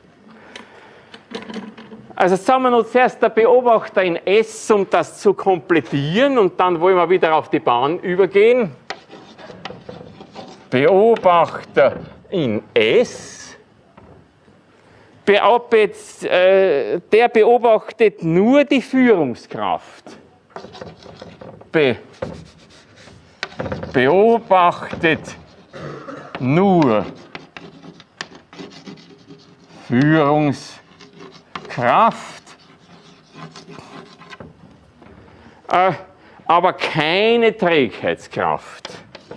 Also sagen wir noch zuerst der Beobachter in S, um das zu komplettieren, und dann wollen wir wieder auf die Bahn übergehen. Beobachter in S. Beobachtet, äh, der beobachtet nur die Führungskraft. Be beobachtet nur Führungskraft, äh, aber keine Trägheitskraft.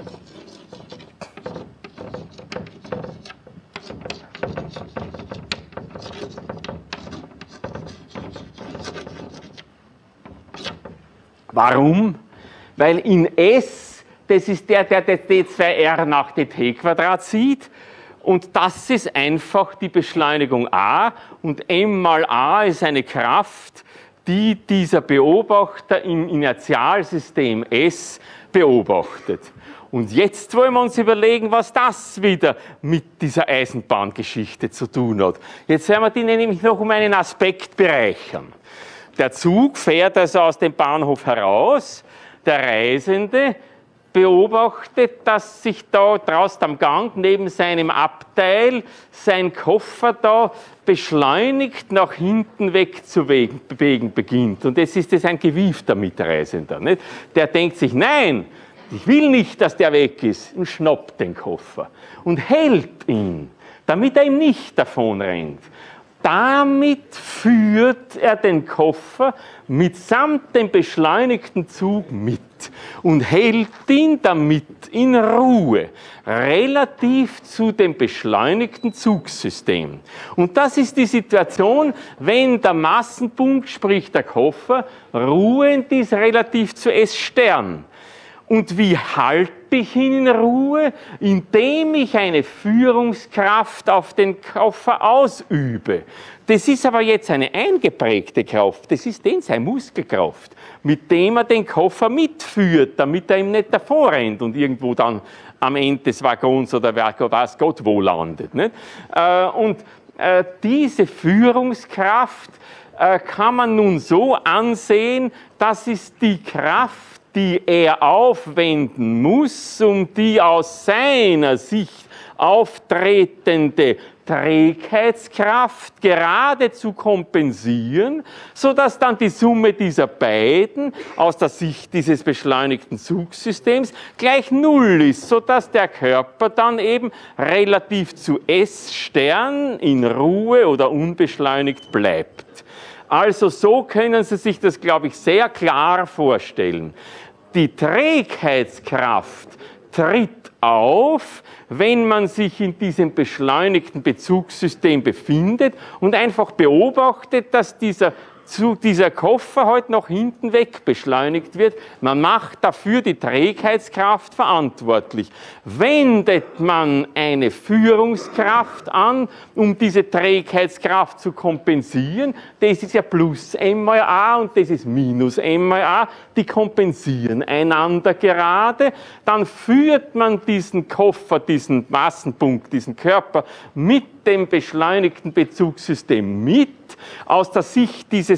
Warum? Weil in S, das ist der, der das d zwei r nach dt Quadrat sieht. Und das ist einfach die Beschleunigung a. Und m mal a ist eine Kraft, die dieser Beobachter im Inertialsystem S beobachtet. Und jetzt wollen wir uns überlegen, was das wieder mit dieser Eisenbahngeschichte zu tun hat. Jetzt werden wir die nämlich noch um einen Aspekt bereichern. Der Zug fährt also aus dem Bahnhof heraus. Der Reisende beobachtet, dass sich da draußen am Gang neben seinem Abteil sein Koffer da beschleunigt nach hinten weg zu bewegen beginnt. Und jetzt ist es ein gewiefter Mitreisender. Nicht? Der denkt sich, nein, ich will nicht, dass der weg ist, und schnappt den Koffer und hält ihn, damit er ihm nicht davon rennt. Damit führt er den Koffer mitsamt dem beschleunigten Zug mit und hält ihn damit in Ruhe, relativ zu dem beschleunigten Zugsystem. Und das ist die Situation, wenn der Massenpunkt, sprich der Koffer, ruhend ist relativ zu S Stern. Und wie halte ich ihn in Ruhe? Indem ich eine Führungskraft auf den Koffer ausübe. Das ist aber jetzt eine eingeprägte Kraft. Das ist den seine Muskelkraft, mit dem er den Koffer mitführt, damit er ihm nicht davor rennt und irgendwo dann am Ende des Waggons oder weiß Gott wo landet. Nicht? Und diese Führungskraft kann man nun so ansehen, das ist die Kraft, die er aufwenden muss, um die aus seiner Sicht auftretende Trägheitskraft gerade zu kompensieren, sodass dann die Summe dieser beiden aus der Sicht dieses beschleunigten Zugsystems gleich Null ist, sodass der Körper dann eben relativ zu S Stern in Ruhe oder unbeschleunigt bleibt. Also so können Sie sich das, glaube ich, sehr klar vorstellen. Die Trägheitskraft tritt auf, wenn man sich in diesem beschleunigten Bezugssystem befindet und einfach beobachtet, dass dieser Zug, dieser Koffer halt nach hinten weg beschleunigt wird. Man macht dafür die Trägheitskraft verantwortlich. Wendet man eine Führungskraft an, um diese Trägheitskraft zu kompensieren, das ist ja plus m mal a und das ist minus m mal a, die kompensieren einander gerade, dann führt man diesen Koffer, diesen Massenpunkt, diesen Körper mit dem beschleunigten Bezugssystem mit. Aus der Sicht dieses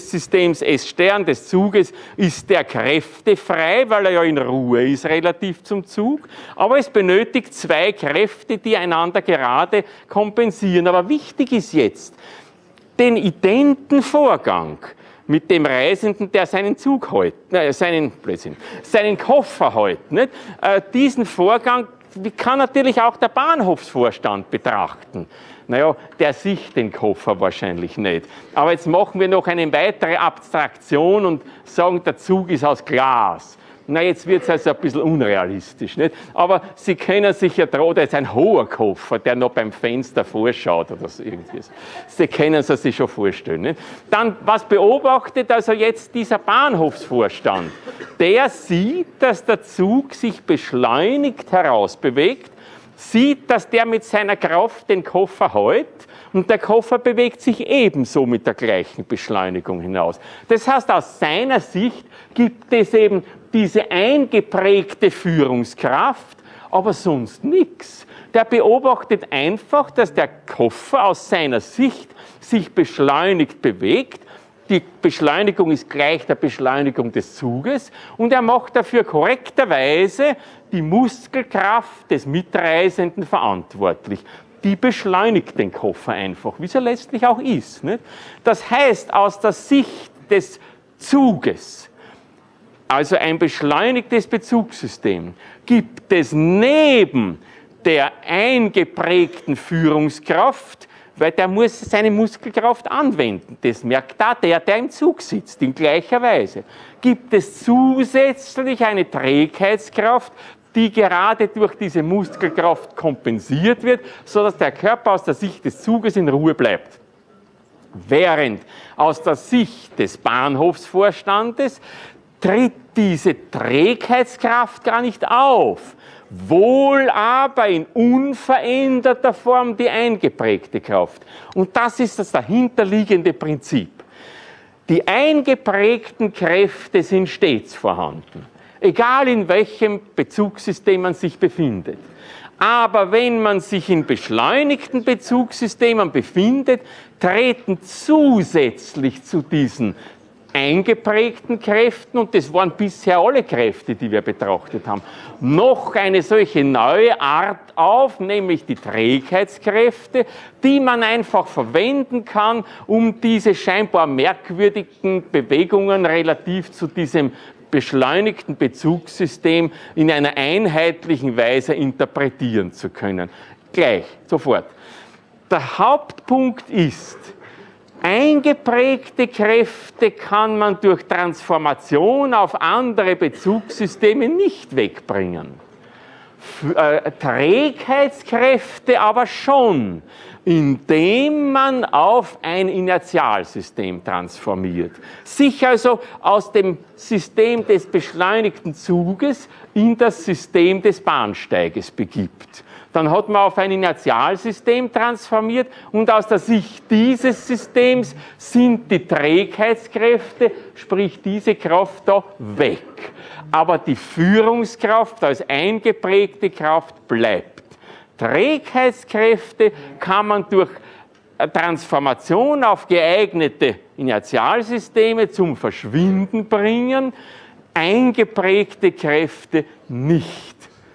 des Systems S Stern, des Zuges, ist der kräftefrei, weil er ja in Ruhe ist relativ zum Zug. Aber es benötigt zwei Kräfte, die einander gerade kompensieren. Aber wichtig ist jetzt, den identen Vorgang mit dem Reisenden, der seinen Zug hält, äh, seinen, Blödsinn, seinen Koffer hält, nicht? Äh, diesen Vorgang kann natürlich auch der Bahnhofsvorstand betrachten. Naja, der sieht den Koffer wahrscheinlich nicht. Aber jetzt machen wir noch eine weitere Abstraktion und sagen, der Zug ist aus Glas. Na, jetzt wird es also ein bisschen unrealistisch, nicht? Aber Sie können sich ja trauen, da ist ein hoher Koffer, der noch beim Fenster vorschaut oder so irgendwie. Sie können es sich schon vorstellen, nicht? Dann, was beobachtet also jetzt dieser Bahnhofsvorstand? Der sieht, dass der Zug sich beschleunigt herausbewegt, sieht, dass der mit seiner Kraft den Koffer hält und der Koffer bewegt sich ebenso mit der gleichen Beschleunigung hinaus. Das heißt, aus seiner Sicht gibt es eben diese eingeprägte Führungskraft, aber sonst nichts. Der beobachtet einfach, dass der Koffer aus seiner Sicht sich beschleunigt bewegt. Die Beschleunigung ist gleich der Beschleunigung des Zuges und er macht dafür korrekterweise die Muskelkraft des Mitreisenden verantwortlich. Die beschleunigt den Koffer einfach, wie es ja letztlich auch ist, nicht? Das heißt, aus der Sicht des Zuges, also ein beschleunigtes Bezugssystem, gibt es neben der eingeprägten Führungskraft, weil der muss seine Muskelkraft anwenden. Das merkt da der, der im Zug sitzt, in gleicher Weise. Gibt es zusätzlich eine Trägheitskraft, die gerade durch diese Muskelkraft kompensiert wird, sodass der Körper aus der Sicht des Zuges in Ruhe bleibt. Während aus der Sicht des Bahnhofsvorstandes tritt diese Trägheitskraft gar nicht auf, wohl aber in unveränderter Form die eingeprägte Kraft. Und das ist das dahinterliegende Prinzip. Die eingeprägten Kräfte sind stets vorhanden, egal in welchem Bezugssystem man sich befindet. Aber wenn man sich in beschleunigten Bezugssystemen befindet, treten zusätzlich zu diesen eingeprägten Kräften, und das waren bisher alle Kräfte, die wir betrachtet haben, noch eine solche neue Art auf, nämlich die Trägheitskräfte, die man einfach verwenden kann, um diese scheinbar merkwürdigen Bewegungen relativ zu diesem beschleunigten Bezugssystem in einer einheitlichen Weise interpretieren zu können. Gleich, sofort. Der Hauptpunkt ist, eingeprägte Kräfte kann man durch Transformation auf andere Bezugssysteme nicht wegbringen. Trägheitskräfte aber schon, indem man auf ein Inertialsystem transformiert. Sich also aus dem System des beschleunigten Zuges in das System des Bahnsteiges begibt. Dann hat man auf ein Inertialsystem transformiert und aus der Sicht dieses Systems sind die Trägheitskräfte, sprich diese Kraft da, weg. Aber die Führungskraft als eingeprägte Kraft bleibt. Trägheitskräfte kann man durch Transformation auf geeignete Inertialsysteme zum Verschwinden bringen, eingeprägte Kräfte nicht.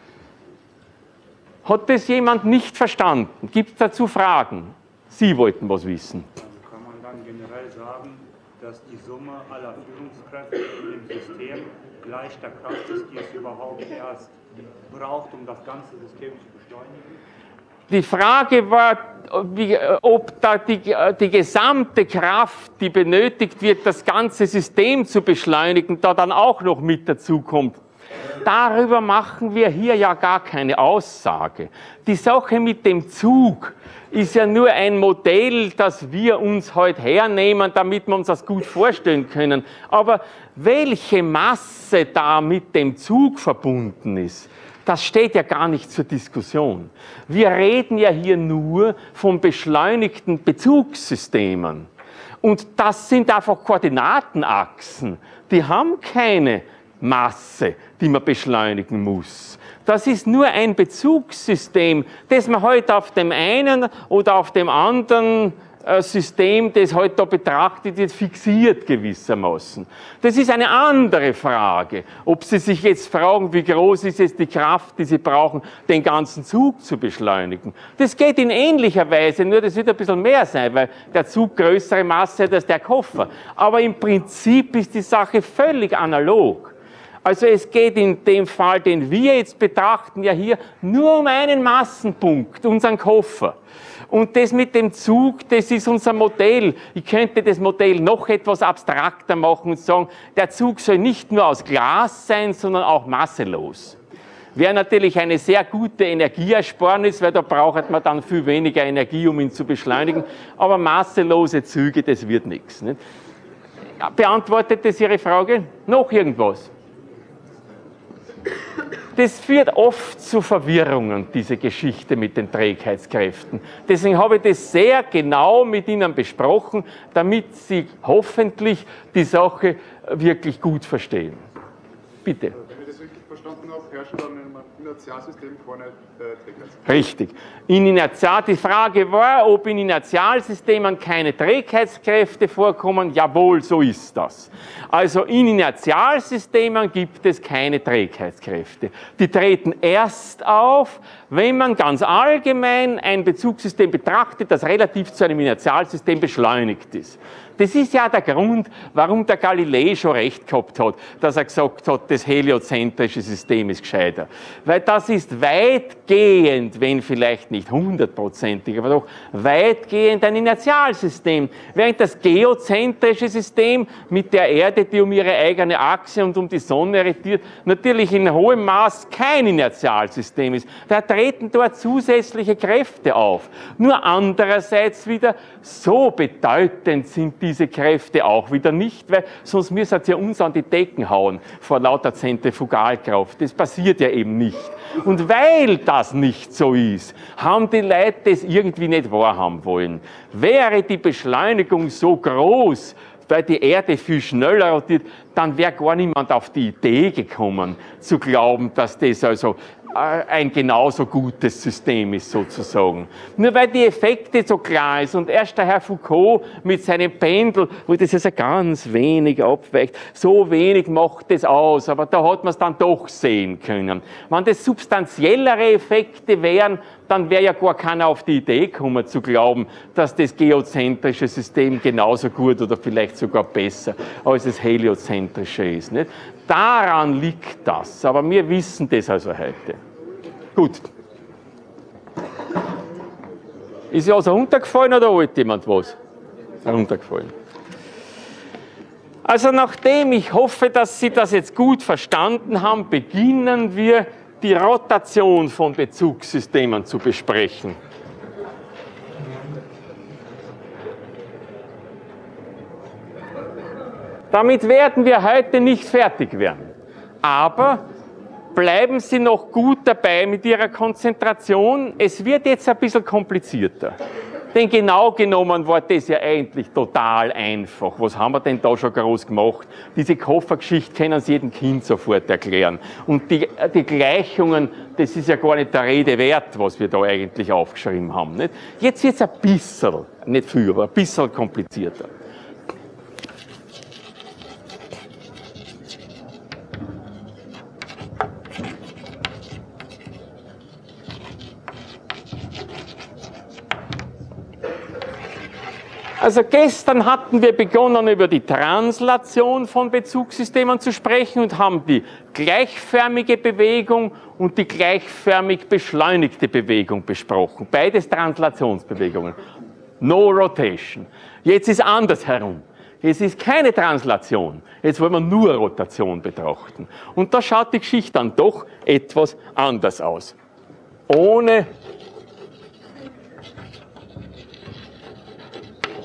Hat das jemand nicht verstanden? Gibt es dazu Fragen? Sie wollten was wissen.
Also kann man dann generell sagen, dass die Summe aller Führungskräfte in dem System gleich der Kraft ist, die es überhaupt erst braucht, um das ganze System zu beschleunigen?
Die Frage war, wie, ob da die, die gesamte Kraft, die benötigt wird, das ganze System zu beschleunigen, da dann auch noch mit dazukommt. Darüber machen wir hier ja gar keine Aussage. Die Sache mit dem Zug ist ja nur ein Modell, das wir uns heute hernehmen, damit wir uns das gut vorstellen können. Aber welche Masse da mit dem Zug verbunden ist, das steht ja gar nicht zur Diskussion. Wir reden ja hier nur von beschleunigten Bezugssystemen. Und das sind einfach Koordinatenachsen. Die haben keine Masse, die man beschleunigen muss. Das ist nur ein Bezugssystem, das man heute auf dem einen oder auf dem anderen System, das heute da betrachtet wird, fixiert gewissermaßen. Das ist eine andere Frage, ob Sie sich jetzt fragen, wie groß ist jetzt die Kraft, die Sie brauchen, den ganzen Zug zu beschleunigen. Das geht in ähnlicher Weise, nur das wird ein bisschen mehr sein, weil der Zug größere Masse hat als der Koffer. Aber im Prinzip ist die Sache völlig analog. Also es geht in dem Fall, den wir jetzt betrachten, ja hier nur um einen Massenpunkt, unseren Koffer. Und das mit dem Zug, das ist unser Modell. Ich könnte das Modell noch etwas abstrakter machen und sagen, der Zug soll nicht nur aus Glas sein, sondern auch masselos. Wäre natürlich eine sehr gute Energieersparnis, weil da braucht man dann viel weniger Energie, um ihn zu beschleunigen. Aber masselose Züge, das wird nichts. Nicht? Beantwortet das Ihre Frage? Noch irgendwas? Das führt oft zu Verwirrungen, diese Geschichte mit den Trägheitskräften. Deswegen habe ich das sehr genau mit Ihnen besprochen, damit Sie hoffentlich die Sache wirklich gut verstehen. Bitte.
Wenn ich das richtig verstanden habe, herrscht dann in einem Inertialsystem keine äh, Trägheitskräfte.
Richtig. In Inertial, die Frage war, ob in Inertialsystemen keine Trägheitskräfte vorkommen. Jawohl, so ist das. Also in Inertialsystemen gibt es keine Trägheitskräfte. Die treten erst auf, wenn man ganz allgemein ein Bezugssystem betrachtet, das relativ zu einem Inertialsystem beschleunigt ist. Das ist ja der Grund, warum der Galilei schon recht gehabt hat, dass er gesagt hat, das heliozentrische System ist gescheiter. Weil das ist weitgehend, wenn vielleicht nicht hundertprozentig, aber doch weitgehend ein Inertialsystem. Während das geozentrische System mit der Erde, die um ihre eigene Achse und um die Sonne rotiert, natürlich in hohem Maß kein Inertialsystem ist. Da treten dort zusätzliche Kräfte auf. Nur andererseits wieder, so bedeutend sind diese Kräfte auch wieder nicht, weil sonst müssen sie ja uns an die Decken hauen vor lauter Zentrifugalkraft. Das passiert ja eben nicht. Und weil das nicht so ist, haben die Leute das irgendwie nicht wahrhaben wollen. Wäre die Beschleunigung so groß, weil die Erde viel schneller rotiert, dann wäre gar niemand auf die Idee gekommen, zu glauben, dass das also ein genauso gutes System ist, sozusagen. Nur weil die Effekte so klar ist und erst der Herr Foucault mit seinem Pendel, wo das also ganz wenig abweicht, so wenig macht das aus, aber da hat man es dann doch sehen können. Wenn das substanziellere Effekte wären, dann wäre ja gar keiner auf die Idee gekommen zu glauben, dass das geozentrische System genauso gut oder vielleicht sogar besser als das heliozentrische ist. Nicht? Daran liegt das, aber wir wissen das also heute. Gut. Ist ja also runtergefallen oder wollte jemand was? Runtergefallen. Also nachdem ich hoffe, dass Sie das jetzt gut verstanden haben, beginnen wir die Rotation von Bezugssystemen zu besprechen. Damit werden wir heute nicht fertig werden. Aber bleiben Sie noch gut dabei mit Ihrer Konzentration. Es wird jetzt ein bisschen komplizierter. Denn genau genommen war das ja eigentlich total einfach. Was haben wir denn da schon groß gemacht? Diese Koffergeschichte können Sie jedem Kind sofort erklären. Und die, die Gleichungen, das ist ja gar nicht der Rede wert, was wir da eigentlich aufgeschrieben haben. Nicht? Jetzt wird es ein bisschen, nicht viel, aber ein bisschen komplizierter. Also gestern hatten wir begonnen, über die Translation von Bezugssystemen zu sprechen und haben die gleichförmige Bewegung und die gleichförmig beschleunigte Bewegung besprochen. Beides Translationsbewegungen. No rotation. Jetzt ist andersherum. Es ist keine Translation. Jetzt wollen wir nur Rotation betrachten. Und da schaut die Geschichte dann doch etwas anders aus. Ohne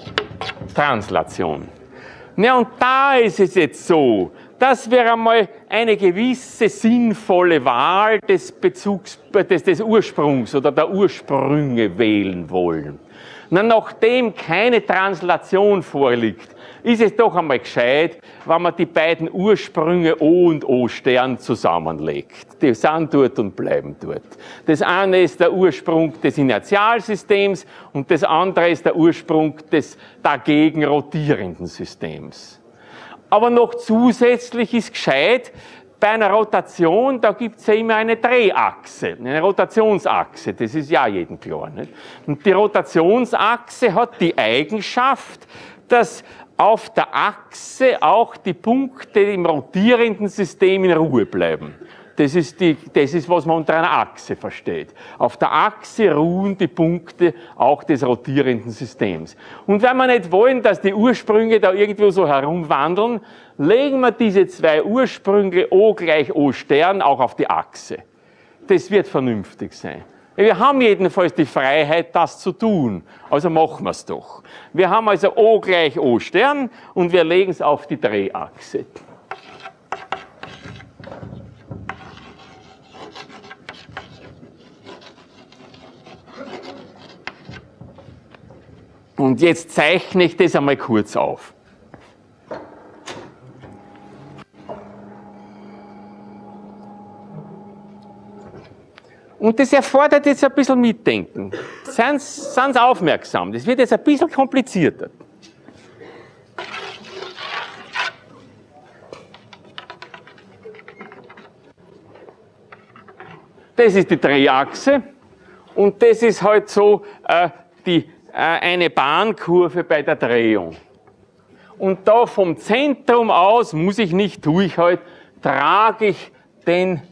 Translation. Ja, und da ist es jetzt so, dass wir einmal eine gewisse sinnvolle Wahl des Bezugs, des, des Ursprungs oder der Ursprünge wählen wollen. Na, nachdem keine Translation vorliegt, ist es doch einmal gescheit, wenn man die beiden Ursprünge O und O-Stern zusammenlegt. Die sind dort und bleiben dort. Das eine ist der Ursprung des Inertialsystems und das andere ist der Ursprung des dagegen rotierenden Systems. Aber noch zusätzlich ist gescheit, bei einer Rotation, da gibt es ja immer eine Drehachse, eine Rotationsachse, das ist ja jedem klar. Nicht? Und die Rotationsachse hat die Eigenschaft, dass auf der Achse auch die Punkte im rotierenden System in Ruhe bleiben. Das ist, die, das ist, was man unter einer Achse versteht. Auf der Achse ruhen die Punkte auch des rotierenden Systems. Und wenn wir nicht wollen, dass die Ursprünge da irgendwo so herumwandeln, legen wir diese zwei Ursprünge O gleich O Stern auch auf die Achse. Das wird vernünftig sein. Wir haben jedenfalls die Freiheit, das zu tun. Also machen wir es doch. Wir haben also O gleich O Stern und wir legen es auf die Drehachse. Und jetzt zeichne ich das einmal kurz auf. Und das erfordert jetzt ein bisschen Mitdenken. Seien Sie aufmerksam, das wird jetzt ein bisschen komplizierter. Das ist die Drehachse und das ist halt so äh, die, äh, eine Bahnkurve bei der Drehung. Und da vom Zentrum aus, muss ich nicht, tue ich halt, trage ich den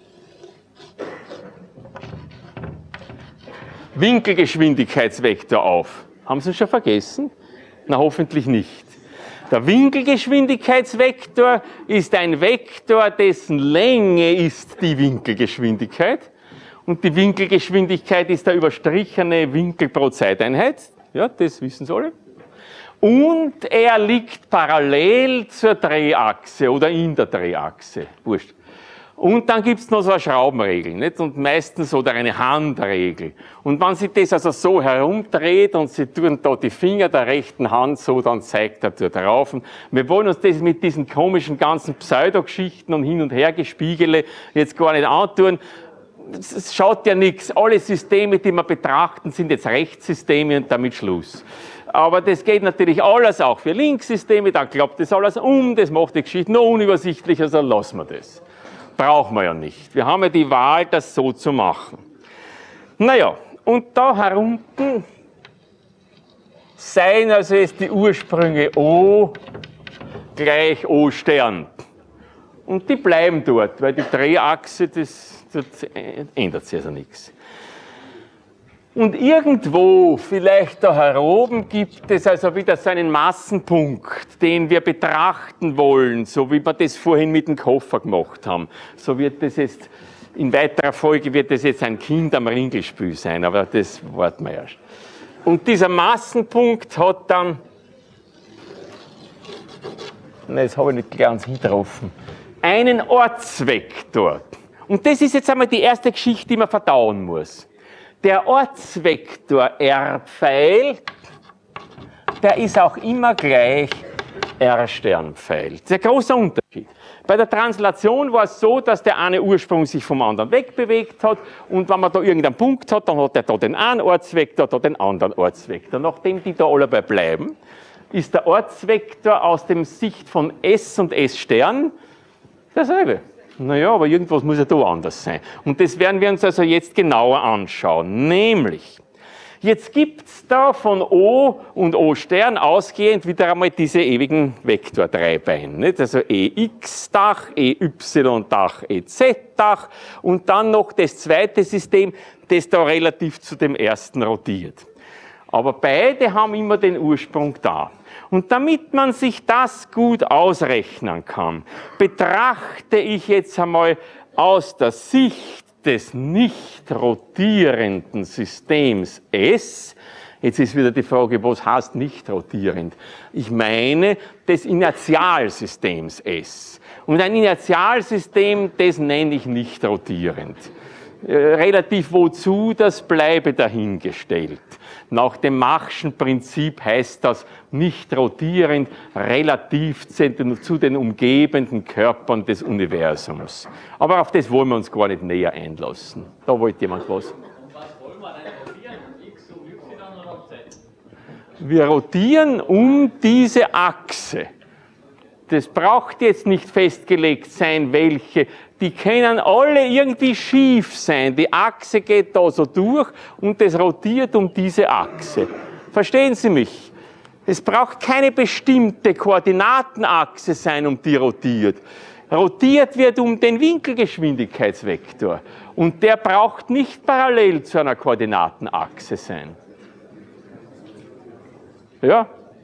Winkelgeschwindigkeitsvektor auf. Haben Sie ihn schon vergessen? Na, hoffentlich nicht. Der Winkelgeschwindigkeitsvektor ist ein Vektor, dessen Länge ist die Winkelgeschwindigkeit. Und die Winkelgeschwindigkeit ist der überstrichene Winkel pro Zeiteinheit. Ja, das wissen Sie alle. Und er liegt parallel zur Drehachse oder in der Drehachse. Wurscht. Und dann gibt es noch so eine Schraubenregel, nicht? Und meistens oder eine Handregel. Und wenn sich das also so herumdreht und Sie tun da die Finger der rechten Hand so, dann zeigt er dort drauf. Und wir wollen uns das mit diesen komischen ganzen Pseudogeschichten und Hin- und Hergespiegele jetzt gar nicht antun. Es schaut ja nichts. Alle Systeme, die wir betrachten, sind jetzt Rechtssysteme und damit Schluss. Aber das geht natürlich alles auch für Linkssysteme, dann klappt das alles um, das macht die Geschichte noch unübersichtlicher, also lassen wir das. Brauchen wir ja nicht. Wir haben ja die Wahl, das so zu machen. Naja, und da herunten seien also jetzt die Ursprünge O gleich O Stern. Und die bleiben dort, weil die Drehachse, das, das ändert sich also nichts. Und irgendwo, vielleicht da heroben, gibt es also wieder so einen Massenpunkt, den wir betrachten wollen, so wie wir das vorhin mit dem Koffer gemacht haben. So wird das jetzt, in weiterer Folge wird das jetzt ein Kind am Ringelspiel sein, aber das warten wir erst. Und dieser Massenpunkt hat dann, nein, das habe ich nicht ganz hingetroffen, einen Ortsvektor. Und das ist jetzt einmal die erste Geschichte, die man verdauen muss. Der Ortsvektor R-Pfeil, der ist auch immer gleich R-Stern-Pfeil. Das ist ein großer Unterschied. Bei der Translation war es so, dass der eine Ursprung sich vom anderen wegbewegt hat und wenn man da irgendeinen Punkt hat, dann hat er da den einen Ortsvektor, da den anderen Ortsvektor. Nachdem die da alle dabei bleiben, ist der Ortsvektor aus dem Sicht von S und S-Stern derselbe. Naja, aber irgendwas muss ja da anders sein. Und das werden wir uns also jetzt genauer anschauen. Nämlich, jetzt gibt es da von O und O Stern ausgehend wieder einmal diese ewigen Vektor-Dreibeine. Also E X-Dach, E Y-Dach, E Z-Dach und dann noch das zweite System, das da relativ zu dem ersten rotiert. Aber beide haben immer den Ursprung da. Und damit man sich das gut ausrechnen kann, betrachte ich jetzt einmal aus der Sicht des nicht rotierenden Systems S Jetzt ist wieder die Frage, was heißt nicht rotierend? Ich meine des Inertialsystems S. Und ein Inertialsystem, das nenne ich nicht rotierend. Relativ wozu, das bleibe dahingestellt. Nach dem Machschen Prinzip heißt das nicht rotierend, relativ zu den umgebenden Körpern des Universums. Aber auf das wollen wir uns gar nicht näher einlassen. Da wollte jemand was. Und was wollen wir denn rotieren? X um Y oder um Z? Wir rotieren um diese Achse. Das braucht jetzt nicht festgelegt sein, welche. Die können alle irgendwie schief sein. Die Achse geht da so durch und das rotiert um diese Achse. Verstehen Sie mich? Es braucht keine bestimmte Koordinatenachse sein, um die rotiert. Rotiert wird um den Winkelgeschwindigkeitsvektor. Und der braucht nicht parallel zu einer Koordinatenachse sein. Ja?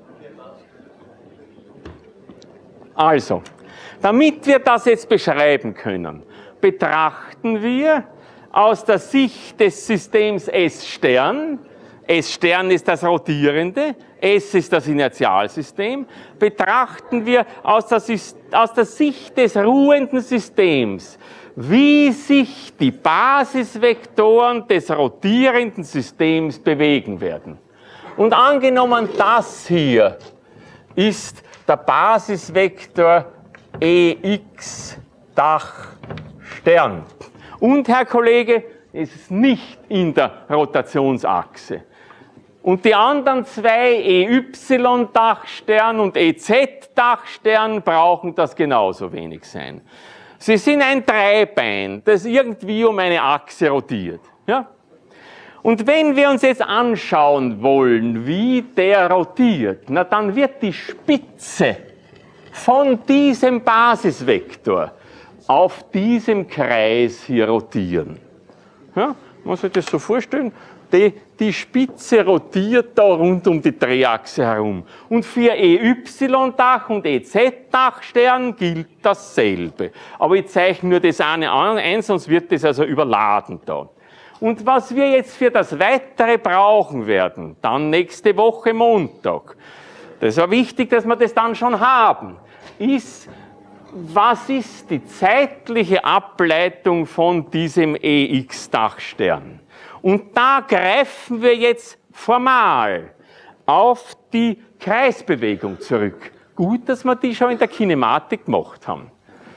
Also, damit wir das jetzt beschreiben können, betrachten wir aus der Sicht des Systems S-Stern, S-Stern ist das Rotierende, S ist das Inertialsystem, betrachten wir aus der, aus der Sicht des ruhenden Systems, wie sich die Basisvektoren des rotierenden Systems bewegen werden. Und angenommen, das hier ist der Basisvektor E X Dach Stern. Und, Herr Kollege, es ist nicht in der Rotationsachse. Und die anderen zwei, E Y Dach Stern und E Z Dach Stern, brauchen das genauso wenig sein. Sie sind ein Dreibein, das irgendwie um eine Achse rotiert. Ja? Und wenn wir uns jetzt anschauen wollen, wie der rotiert, na dann wird die Spitze von diesem Basisvektor auf diesem Kreis hier rotieren. Ja, man muss sich das so vorstellen, die, die Spitze rotiert da rund um die Drehachse herum. Und für E Y-Dach und E Z-Dach-Stern gilt dasselbe. Aber ich zeichne nur das eine ein, sonst wird das also überladen da. Und was wir jetzt für das Weitere brauchen werden, dann nächste Woche Montag, das ist wichtig, dass wir das dann schon haben, ist, was ist die zeitliche Ableitung von diesem E X-Dachstern? Und da greifen wir jetzt formal auf die Kreisbewegung zurück. Gut, dass wir die schon in der Kinematik gemacht haben.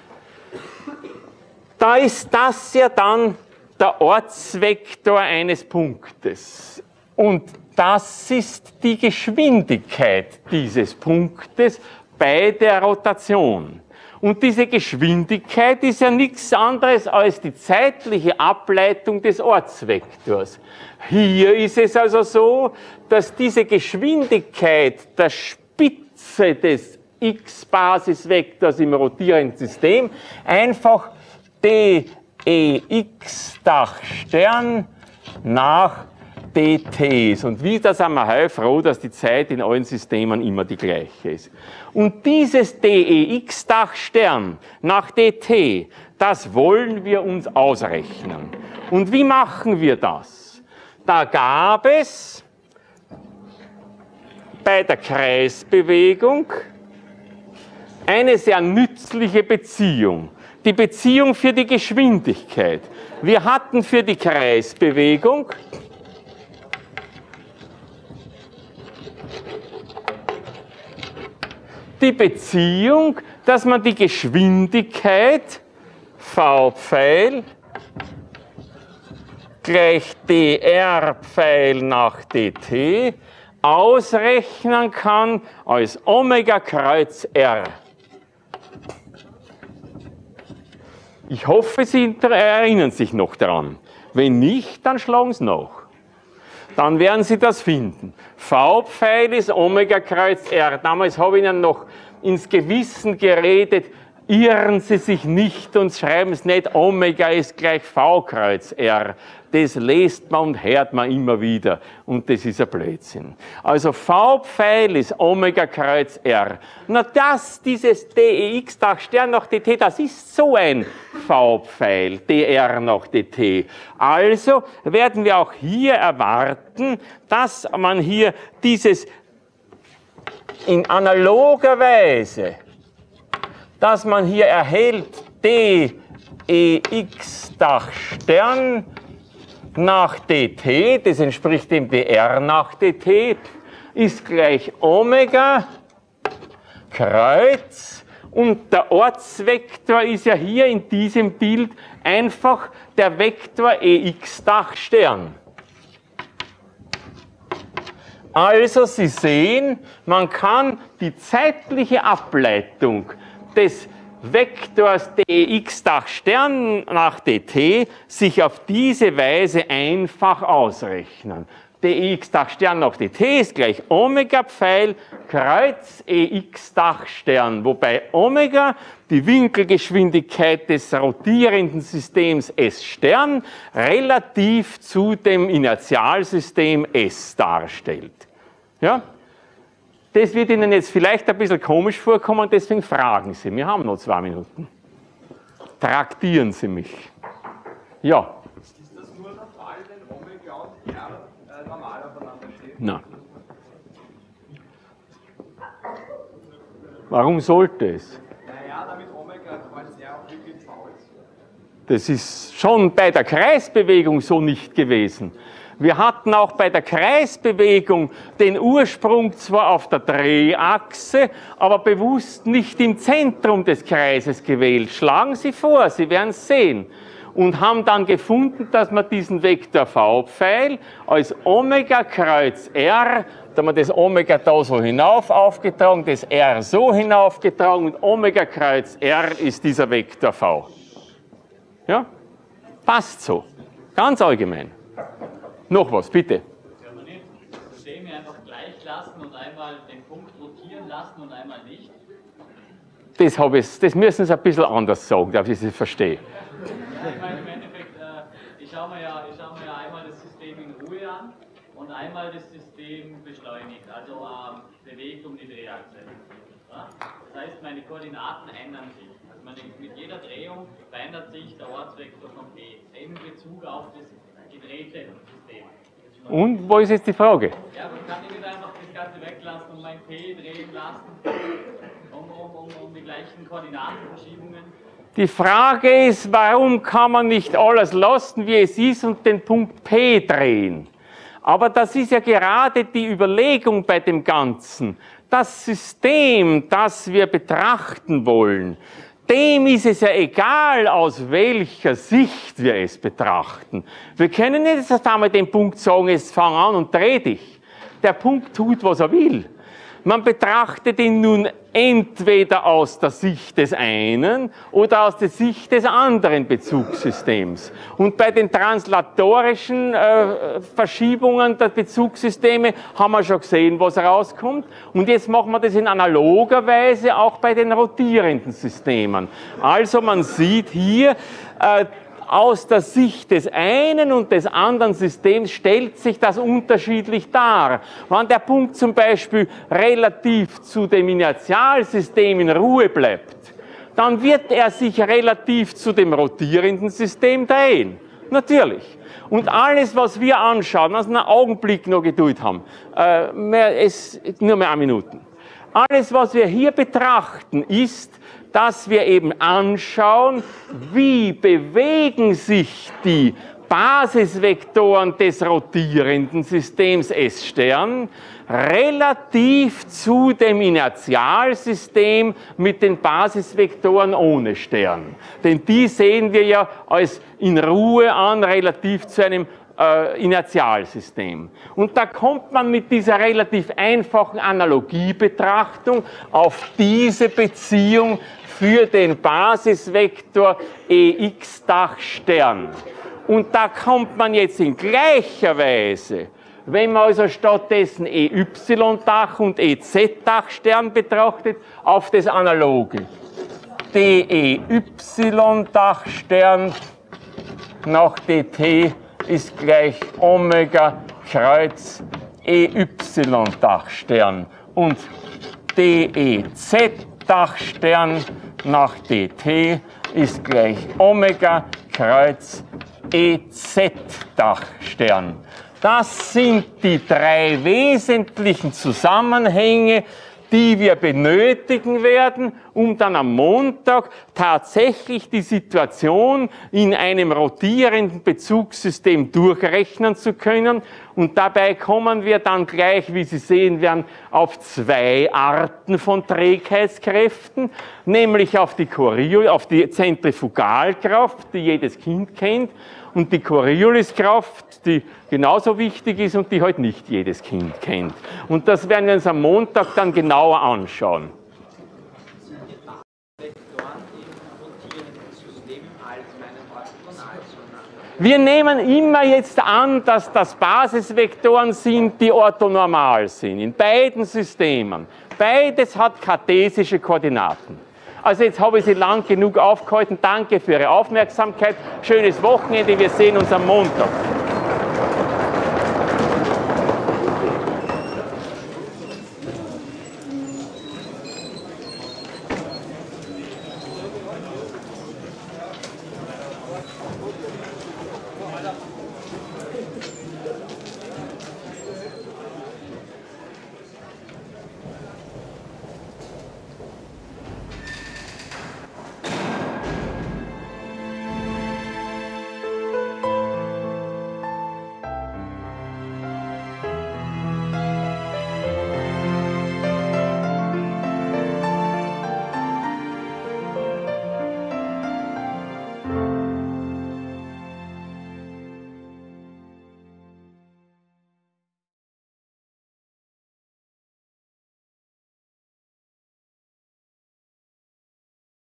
Da ist das ja dann der Ortsvektor eines Punktes. Und das ist die Geschwindigkeit dieses Punktes bei der Rotation. Und diese Geschwindigkeit ist ja nichts anderes als die zeitliche Ableitung des Ortsvektors. Hier ist es also so, dass diese Geschwindigkeit der Spitze des x-Basisvektors im rotierenden System einfach d E X-Dach-Stern nach dt ist. Und wie das sind wir heilfroh, dass die Zeit in allen Systemen immer die gleiche ist. Und dieses d E X-Dach-Stern nach dt, das wollen wir uns ausrechnen. Und wie machen wir das? Da gab es bei der Kreisbewegung eine sehr nützliche Beziehung. Die Beziehung für die Geschwindigkeit. Wir hatten für die Kreisbewegung die Beziehung, dass man die Geschwindigkeit v-Pfeil gleich dr-Pfeil nach dt ausrechnen kann als Omega Kreuz r. Ich hoffe, Sie erinnern sich noch daran. Wenn nicht, dann schlagen Sie nach. Dann werden Sie das finden. V-Pfeil ist Omega Kreuz R. Damals habe ich Ihnen noch ins Gewissen geredet, irren Sie sich nicht und schreiben es nicht, Omega ist gleich V Kreuz R. Das lest man und hört man immer wieder und das ist ein Blödsinn. Also V-Pfeil ist Omega Kreuz R. Na das, dieses D E X nach Stern nach D T, das ist so ein V-Pfeil, D R nach D T. Also werden wir auch hier erwarten, dass man hier dieses in analoger Weise, dass man hier erhält D E X nach Stern nach D T, das entspricht dem D R nach D T, ist gleich Omega Kreuz und der Ortsvektor ist ja hier in diesem Bild einfach der Vektor E X nach Stern. Also Sie sehen, man kann die zeitliche Ableitung des Vektors D E X nach Stern nach D T sich auf diese Weise einfach ausrechnen. D E X nach Stern nach D T ist gleich Omega Pfeil Kreuz E X nach Stern, wobei Omega die Winkelgeschwindigkeit des rotierenden Systems S Stern relativ zu dem Inertialsystem S darstellt. Ja? Das wird Ihnen jetzt vielleicht ein bisschen komisch vorkommen, deswegen fragen Sie. Wir haben noch zwei Minuten. Traktieren Sie mich. Ja.
Ist das nur der Fall, wenn Omega und R äh, normal aufeinander stehen?
Nein. Warum sollte es?
Naja, damit Omega Kreuz R auch wirklich V ist.
Das ist schon bei der Kreisbewegung so nicht gewesen. Wir hatten auch bei der Kreisbewegung den Ursprung zwar auf der Drehachse, aber bewusst nicht im Zentrum des Kreises gewählt. Schlagen Sie vor, Sie werden es sehen. Und haben dann gefunden, dass man diesen Vektor V-Pfeil als Omega Kreuz R, da haben wir das Omega da so hinauf aufgetragen, das R so hinaufgetragen und Omega Kreuz R ist dieser Vektor V. Ja? Passt so. Ganz allgemein. Noch was, bitte.
Kann man nicht Systeme einfach gleich lassen und einmal den Punkt rotieren lassen und einmal nicht?
Das, habe ich, das müssen Sie ein bisschen anders sagen, damit ich es verstehe.
Ja, ich meine, im Endeffekt, äh, ich schaue mir, ja, ich schau mir ja einmal das System in Ruhe an und einmal das System beschleunigt, also ähm, bewegt um die Drehachse. Ja? Das heißt, meine Koordinaten ändern sich. Also meine, mit jeder Drehung verändert sich der Ortsvektor von P, eben in Bezug auf das gedrehte System.
Und wo ist jetzt die Frage?
Ja, man kann ich nicht einfach das Ganze weglassen und mein P drehen lassen, um, um, um, um die gleichen Koordinatenverschiebungen.
Die Frage ist, warum kann man nicht alles lassen, wie es ist, und den Punkt P drehen? Aber das ist ja gerade die Überlegung bei dem Ganzen. Das System, das wir betrachten wollen, dem ist es ja egal, aus welcher Sicht wir es betrachten. Wir können nicht erst einmal den Punkt sagen, jetzt fang an und dreh dich. Der Punkt tut, was er will. Man betrachtet ihn nun entweder aus der Sicht des einen oder aus der Sicht des anderen Bezugssystems. Und bei den translatorischen äh, Verschiebungen der Bezugssysteme haben wir schon gesehen, was rauskommt. Und jetzt machen wir das in analoger Weise auch bei den rotierenden Systemen. Also man sieht hier, äh, aus der Sicht des einen und des anderen Systems stellt sich das unterschiedlich dar. Wenn der Punkt zum Beispiel relativ zu dem Inertialsystem in Ruhe bleibt, dann wird er sich relativ zu dem rotierenden System drehen. Natürlich. Und alles, was wir anschauen, also einen Augenblick noch Geduld haben, äh, mehr, es, nur mehr eine Minute. Alles, was wir hier betrachten, ist, dass wir eben anschauen, wie bewegen sich die Basisvektoren des rotierenden Systems S Stern relativ zu dem Inertialsystem mit den Basisvektoren ohne Stern. Denn die sehen wir ja als in Ruhe an, relativ zu einem äh, Inertialsystem. Und da kommt man mit dieser relativ einfachen Analogiebetrachtung auf diese Beziehung für den Basisvektor E X Dach Stern. Und da kommt man jetzt in gleicher Weise, wenn man also stattdessen E Y Dach und E Z Dach Stern betrachtet, auf das Analoge. D E Y Dachstern nach D T ist gleich Omega Kreuz E Y Dachstern. Und D E Z Dachstern nach D T ist gleich Omega Kreuz E Z Dachstern. Das sind die drei wesentlichen Zusammenhänge, die wir benötigen werden, um dann am Montag tatsächlich die Situation in einem rotierenden Bezugssystem durchrechnen zu können. Und dabei kommen wir dann gleich, wie Sie sehen werden, auf zwei Arten von Trägheitskräften, nämlich auf die, Coriolis, auf die Zentrifugalkraft, die jedes Kind kennt, und die Corioliskraft, die genauso wichtig ist und die halt nicht jedes Kind kennt. Und das werden wir uns am Montag dann genauer anschauen. Wir nehmen immer jetzt an, dass das Basisvektoren sind, die orthonormal sind, in beiden Systemen. Beides hat kartesische Koordinaten. Also jetzt habe ich Sie lang genug aufgehalten. Danke für Ihre Aufmerksamkeit. Schönes Wochenende. Wir sehen uns am Montag.